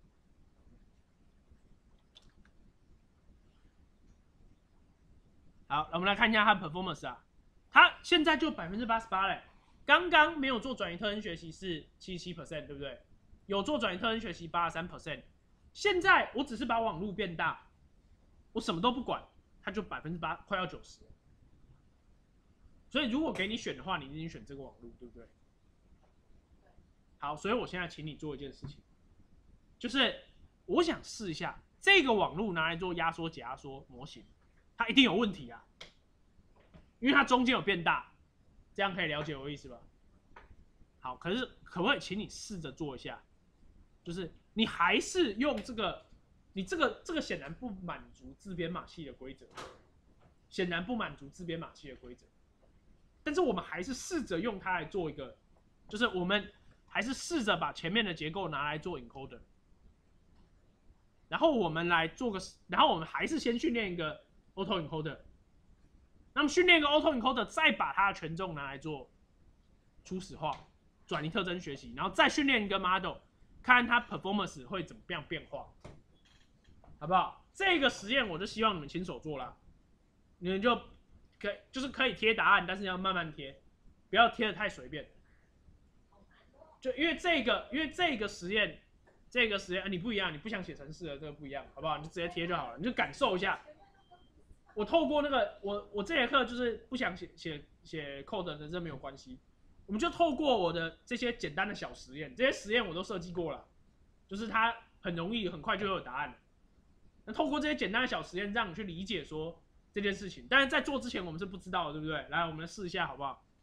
好，我们来看一下它的 performance 啊，它现在就88%嘞。刚刚没有做转移特征学习是77%， 对不对？有做转移特征学习83%。现在我只是把网路变大，我什么都不管，它就8%，快要90%。所以如果给你选的话，你一定选这个网路，对不对？好，所以我现在请你做一件事情，就是我想试一下这个网路拿来做压缩解压缩模型，它一定有问题啊，因为它中间有变大。这样可以了解我的意思吧？好，可是可不可以请你试着做一下？就是你还是用这个，你这个显然不满足自编码器的规则，显然不满足自编码器的规则。但是我们还是试着用它来做一个，就是我们还是试着把前面的结构拿来做 encoder， 然后我们来做个，然后我们还是先训练一个 auto encoder。那么训练一个 auto encoder， 再把它的权重拿来做初始化、转移特征学习，然后再训练一个 model， 看它 performance 会怎么样变化，好不好？这个实验我就希望你们亲手做啦，你们就是可以贴答案，但是要慢慢贴，不要贴得太随便。就因为这个实验，你不一样，你不想写程式的这个不一样，好不好？你就直接贴就好了，你就感受一下。我透过那个我这节课就是不想写 code 的，这没有关系，我们就透过我的这些简单的小实验，这些实验我都设计过了，就是它很容易很快就有答案。那透过这些简单的小实验，让你去理解说这件事情，但是在做之前我们是不知道的，对不对？来，我们来试一下好不好？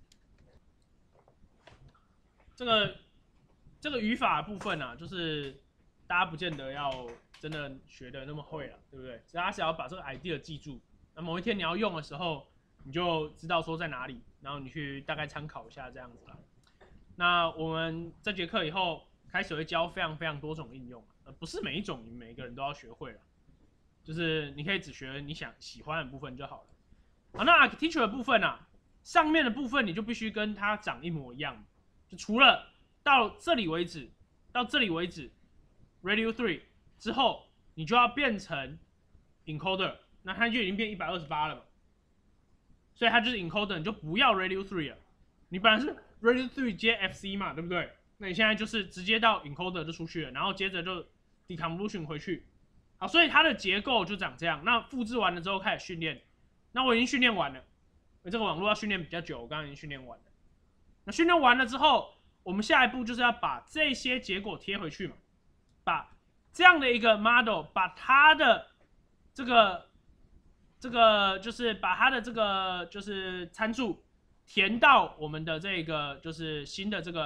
这个语法的部分啊，就是大家不见得要真的学的那么会了，对不对？大家只要把这个 idea 记住。那某一天你要用的时候，你就知道说在哪里，然后你去大概参考一下这样子啦。那我们这节课以后开始会教非常非常多种应用，不是每一种你每个人都要学会了，就是你可以只学你喜欢的部分就好了。好，那 architecture 的部分啊，上面的部分你就必须跟它长一模一样，就除了到这里为止，Radio 3之后，你就要变成 encoder。那它就已经变128了嘛，所以它就是 encoder， 你就不要 radio 3了。你本来是 radio 3接 FC 嘛，对不对？那你现在就是直接到 encoder 就出去了，然后接着就 deconvolution 回去。好，所以它的结构就长这样。那复制完了之后开始训练，那我已经训练完了，这个网络要训练比较久，我刚刚已经训练完了。那训练完了之后，我们下一步就是要把这些结果贴回去嘛，把这样的一个 model， 把它的这个就是把它的这个就是参数填到我们的这个就是新的这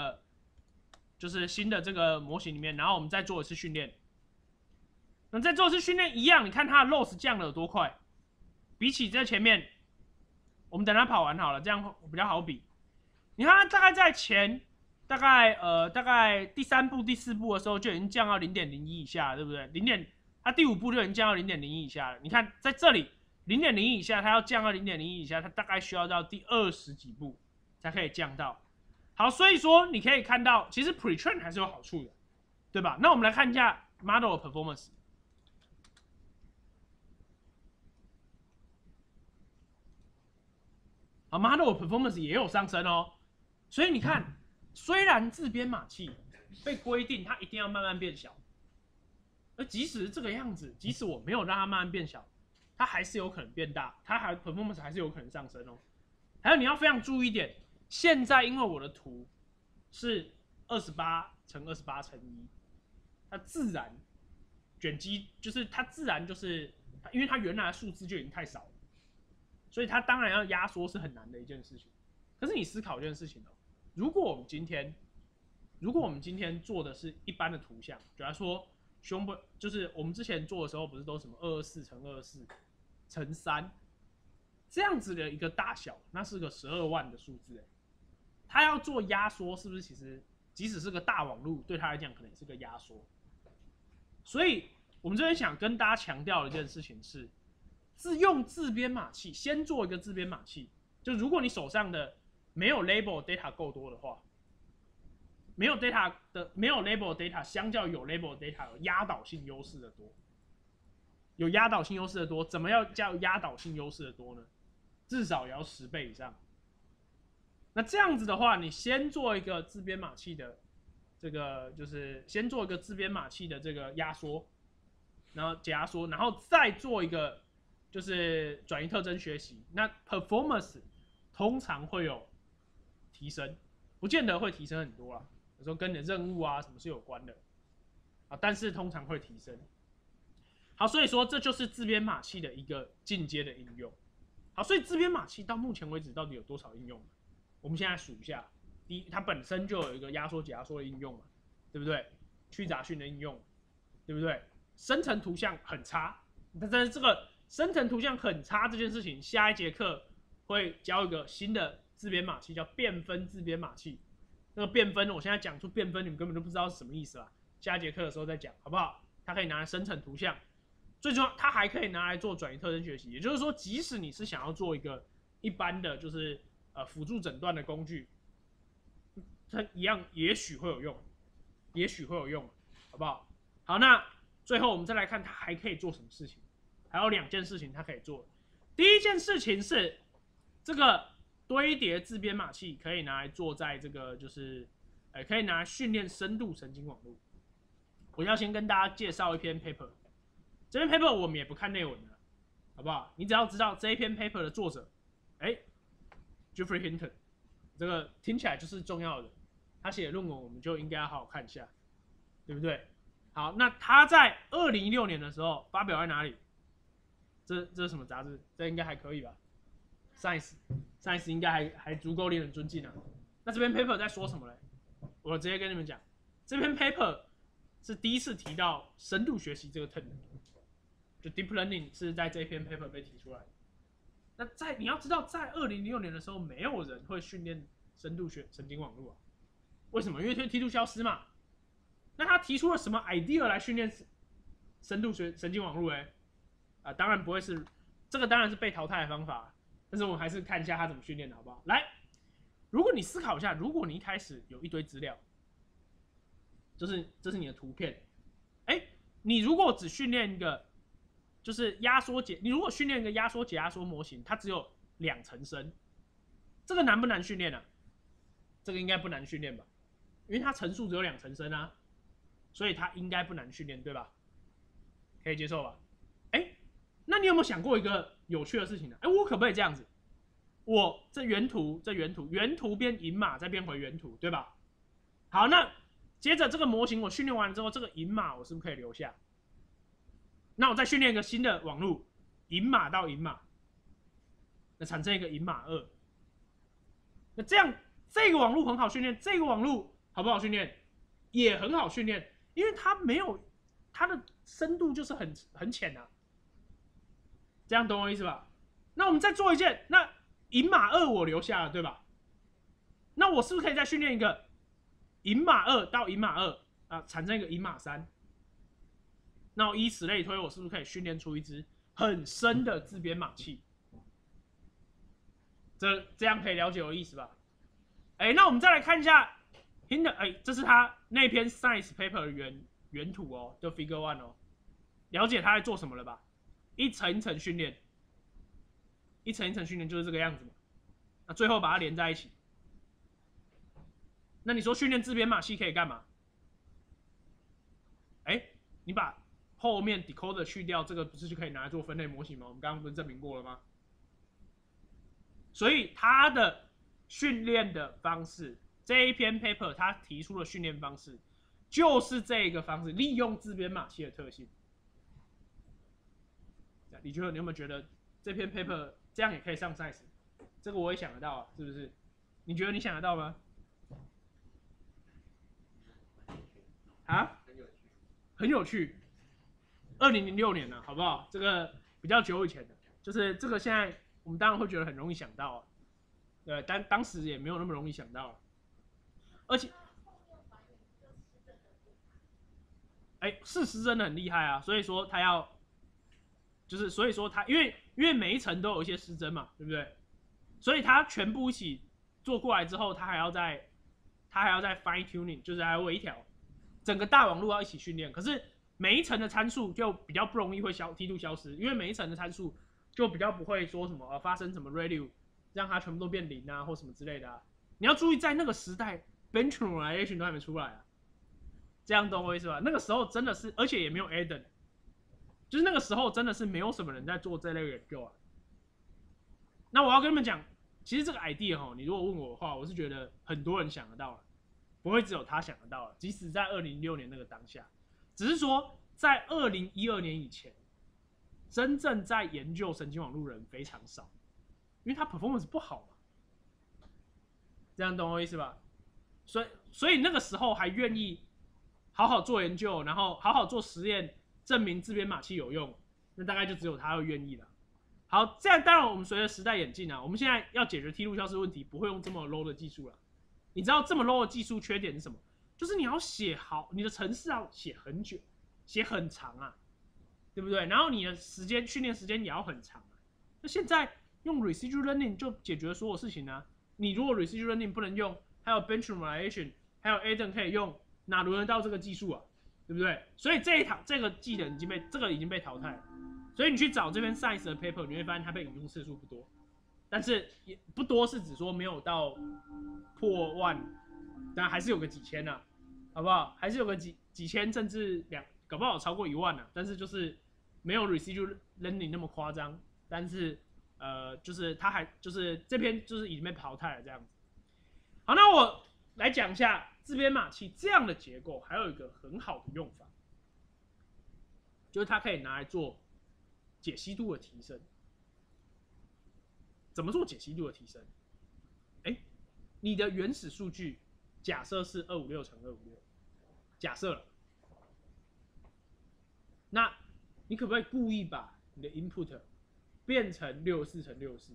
个模型里面，然后我们再做一次训练。那再做一次训练一样，你看它的 loss 降了有多快？比起在前面，我们等它跑完好了，这样比较好比。你看它大概在大概第3步、第4步的时候就已经降到 0.01 以下，对不对？它第5步就已经降到 0.01 以下了。你看在这里。0.01 以下，它要降到0.01以下，它大概需要到第20几步才可以降到。好，所以说你可以看到，其实 pretrain 还是有好处的，对吧？那我们来看一下 model 的 performance。好 ，model 的 performance 也有上升哦。所以你看，虽然自编码器被规定它一定要慢慢变小，而即使这个样子，即使我没有让它慢慢变小。它还是有可能变大，它performance 还是有可能上升哦。还有你要非常注意一点，现在因为我的图是28乘28乘1，它自然卷积就是它自然就是因为它原来的数字就已经太少了， 所以它当然要压缩是很难的一件事情。可是你思考一件事情哦，如果我们今天做的是一般的图像，比方说胸部，就是我们之前做的时候不是都什么224×24×3这样子的一个大小，那是个12万的数字，它要做压缩，是不是其实即使是个大网路，对它来讲可能也是个压缩？所以我们这边想跟大家强调的一件事情是，用自编码器，先做一个自编码器。就如果你手上的没有 label data 够多的话，没有 label data 相较有 label data 有压倒性优势的多。有压倒性优势的多，怎么样叫压倒性优势的多呢？至少也要10倍以上。那这样子的话，你先做一个自编码器的这个，就是先做一个自编码器的这个压缩，然后解压缩，然后再做一个就是转移特征学习。那 performance 通常会有提升，不见得会提升很多啦，有时候跟你的任务啊什么是有关的啊，但是通常会提升。好，所以说这就是自编码器的一个进阶的应用。好，所以自编码器到目前为止到底有多少应用呢？我们现在数一下，第一，它本身就有一个压缩解压缩的应用嘛，对不对？去杂讯的应用，对不对？生成图像很差，但是这个生成图像很差这件事情，下一节课会教一个新的自编码器，叫变分自编码器。那个变分，我现在讲出变分，你们根本就不知道是什么意思啦。下一节课的时候再讲，好不好？它可以拿来生成图像。最重要，它还可以拿来做转移特征学习，也就是说，即使你是想要做一个一般的，就是辅助诊断的工具，它一样也许会有用，好不好？好，那最后我们再来看它还可以做什么事情，还有2件事情它可以做。第一件事情是这个堆叠自编码器可以拿来做在这个就是可以拿来训练深度神经网络。我要先跟大家介绍一篇 paper。这篇 paper 我们也不看内文了，好不好？你只要知道这一篇 paper 的作者，Geoffrey Hinton， 这个听起来就是重要的。他写的论文我们就应该要好好看一下，对不对？好，那他在2016年的时候发表在哪里？这是什么杂志？这应该还可以吧 ？Science 应该还足够令人尊敬啊。那这篇 paper 在说什么嘞？我直接跟你们讲，这篇 paper 是第一次提到深度学习这个 term。就 deep learning 是在这篇 paper 被提出来的。那你要知道，在2006年的时候，没有人会训练深度神经网络啊。为什么？因为梯度消失嘛。那他提出了什么 idea 来训练深度神经网络？当然不会是这个，当然是被淘汰的方法。但是我们还是看一下他怎么训练的，好不好？来，如果你思考一下，如果你一开始有一堆资料，这是你的图片，你如果只训练一个。就是你如果训练一个压缩解压缩模型，它只有2层深，这个难不难训练啊？这个应该不难训练吧，因为它层数只有2层深啊，所以它应该不难训练，对吧？可以接受吧？那你有没有想过一个有趣的事情呢？我可不可以这样子？我这原图变银码，再变回原图，对吧？好，那接着这个模型我训练完之后，这个银码我是不是可以留下？那我再训练一个新的网路，银码到银码，那产生一个银码2。那这样这个网路很好训练，这个网路好不好训练？也很好训练，因为它没有它的深度就是很浅啊。这样懂我意思吧？那我们再做一件，那银码2我留下了，对吧？那我是不是可以再训练一个银码2到银码2啊，产生一个银码3？那我以此类推，我是不是可以训练出一支很深的自编码器？这样可以了解我的意思吧？那我们再来看一下 Hinton，这是他那篇 Science paper 的原图哦，就 Figure 1哦，了解他在做什么了吧？一层一层训练，就是这个样子嘛。那最后把它连在一起。那你说训练自编码器可以干嘛？你把后面 decoder 去掉，这个不是就可以拿来做分类模型吗？我们刚刚不是证明过了吗？所以它的训练的方式，这一篇 paper 它提出的训练方式就是这个方式，利用自编码器的特性。你有没有觉得这篇 paper 这样也可以上 size， 这个我也想得到啊，是不是？你觉得你想得到吗？啊？很有趣。2006年了，好不好？这个比较久以前的，就是这个现在我们当然会觉得很容易想到啊，对，但当时也没有那么容易想到，而且，是失真的很厉害啊，所以说他要，就是所以说他因为每一层都有一些失真嘛，对不对？所以他全部一起做过来之后，他还要再 fine tuning， 就是还要微调，整个大网络要一起训练。可是每一层的参数就比较不容易会梯度消失，因为每一层的参数就比较不会说什么发生什么 ReLU， 让它全部都变0啊或什么之类的啊。你要注意，在那个时代 bench normalization 都还没出来啊，这样懂我意思吧？那个时候真的是，而且也没有 Adam， 就是那个时候真的是没有什么人在做这类研究啊。那我要跟你们讲，其实这个 idea 哈，你如果问我的话，我是觉得很多人想得到了，不会只有他想得到了。即使在2006年那个当下，只是说在2012年以前，真正在研究神经网络人非常少，因为它 performance 不好嘛。这样懂我意思吧？所以那个时候还愿意好好做研究，然后好好做实验，证明自编码器有用，那大概就只有他会愿意了。好，这样当然我们随着时代演进啊，我们现在要解决梯度消失问题，不会用这么 low 的技术了。你知道这么 low 的技术缺点是什么？就是你要写好，你的程式要写很久，写很长啊，对不对？然后你的训练时间也要很长啊。那现在用 residual learning 就解决所有事情啊。你如果 residual learning 不能用，还有 bench normalization， 还有 Adam 可以用，哪轮得到这个技术啊？对不对？所以这个技能已经被淘汰了。所以你去找这篇 Science 的 paper， 你会发现它被引用次数不多，但是也不多是指说没有到破万，但还是有个几千啊，好不好？还是有个几千，甚至搞不好超过1万啊，但是就是没有 residual learning 那么夸张，但是就是它还就是这篇就是已经被淘汰了这样子。好，那我来讲一下自编码器这样的结构，还有一个很好的用法，就是它可以拿来做解析度的提升。怎么做解析度的提升？你的原始数据假设是256×256，假设了，那你可不可以故意把你的 input 变成64×64？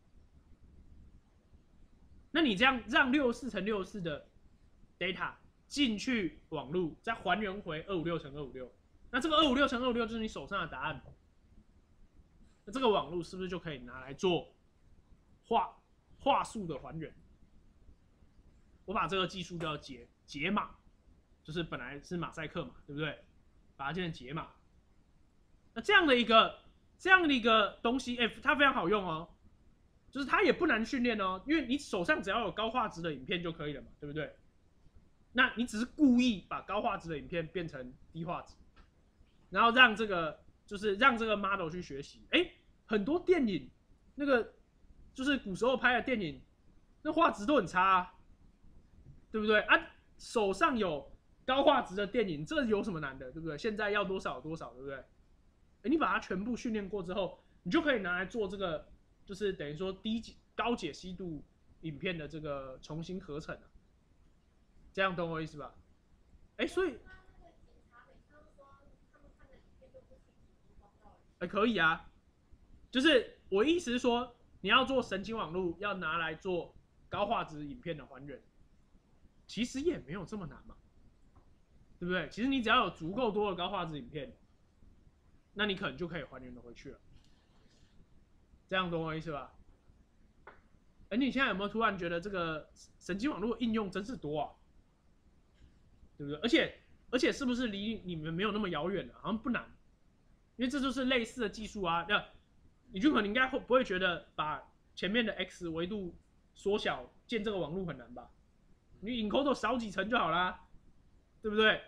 那你这样让64×64的 data 进去网路，再还原回256×256，那这个256×256就是你手上的答案。那这个网路是不是就可以拿来做话术的还原？我把这个技术叫解码，就是本来是马赛克嘛，对不对？把它变成解码。那这样的一个东西，它非常好用哦，就是它也不难训练哦，因为你手上只要有高画质的影片就可以了嘛，对不对？那你只是故意把高画质的影片变成低画质，然后让这个 model 去学习。很多电影那个就是古时候拍的电影，那画质都很差啊，对不对啊？手上有高画质的电影，这有什么难的，对不对？现在要多少多少，对不对？你把它全部训练过之后，你就可以拿来做这个，就是等于说高解析度影片的这个重新合成，这样懂我意思吧？所以，可以啊，就是我意思是说，你要做神经网络，要拿来做高画质影片的还原，其实也没有这么难嘛，对不对？其实你只要有足够多的高画质影片，那你可能就可以还原的回去了。这样懂我意思吧？你现在有没有突然觉得这个神经网络应用真是多啊？对不对？而且是不是离你们没有那么遥远了？好像不难，因为这就是类似的技术啊。你就可能应该不会觉得把前面的 x 维度缩小建这个网络很难吧？你 encoder 少几层就好啦，对不对？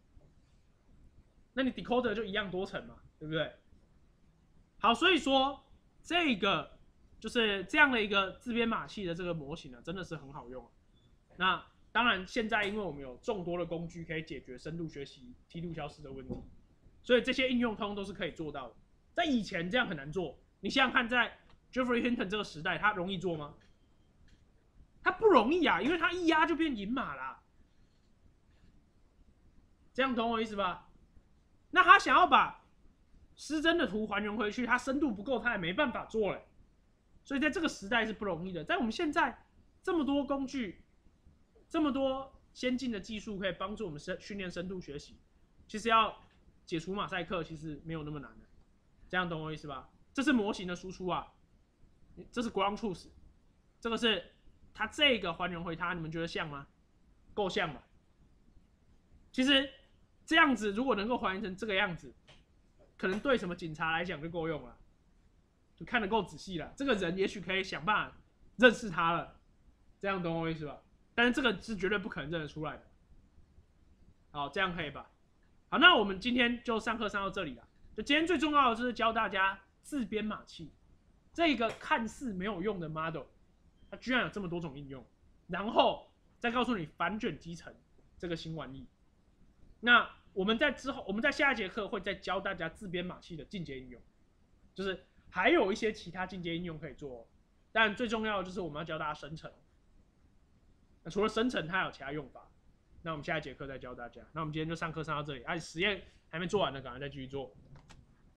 那你 decoder 就一样多层嘛，对不对？好，所以说这个就是这样的一个自编码器的这个模型呢，真的是很好用。那当然，现在因为我们有众多的工具可以解决深度学习梯度消失的问题，所以这些应用通都是可以做到的。在以前这样很难做，你想想看，在 Jeffrey Hinton 这个时代，他容易做吗？他不容易啊，因为他一压就变银码啦。这样懂我意思吧？那他想要把失真的图还原回去，他深度不够，他也没办法做了。所以在这个时代是不容易的。在我们现在这么多工具，这么多先进的技术可以帮助我们训练深度学习，其实要解除马赛克其实没有那么难的。这样懂我意思吧？这是模型的输出啊，这是 ground truth， 这个是它这个还原回它，你们觉得像吗？够像吧？其实这样子如果能够还原成这个样子，可能对什么警察来讲就够用了，就看得够仔细了。这个人也许可以想办法认识他了，这样懂我意思吧？但是这个是绝对不可能认得出来的。好，这样可以吧？好，那我们今天就上课上到这里了。就今天最重要的就是教大家自编码器这个看似没有用的 model， 它居然有这么多种应用，然后再告诉你反卷积层这个新玩意。那我们在下一节课会再教大家自编码器的进阶应用，就是还有一些其他进阶应用可以做，但最重要的就是我们要教大家生成。那除了生成，它还有其他用法。那我们下一节课再教大家。那我们今天就上课上到这里，实验还没做完的，赶快再继续做。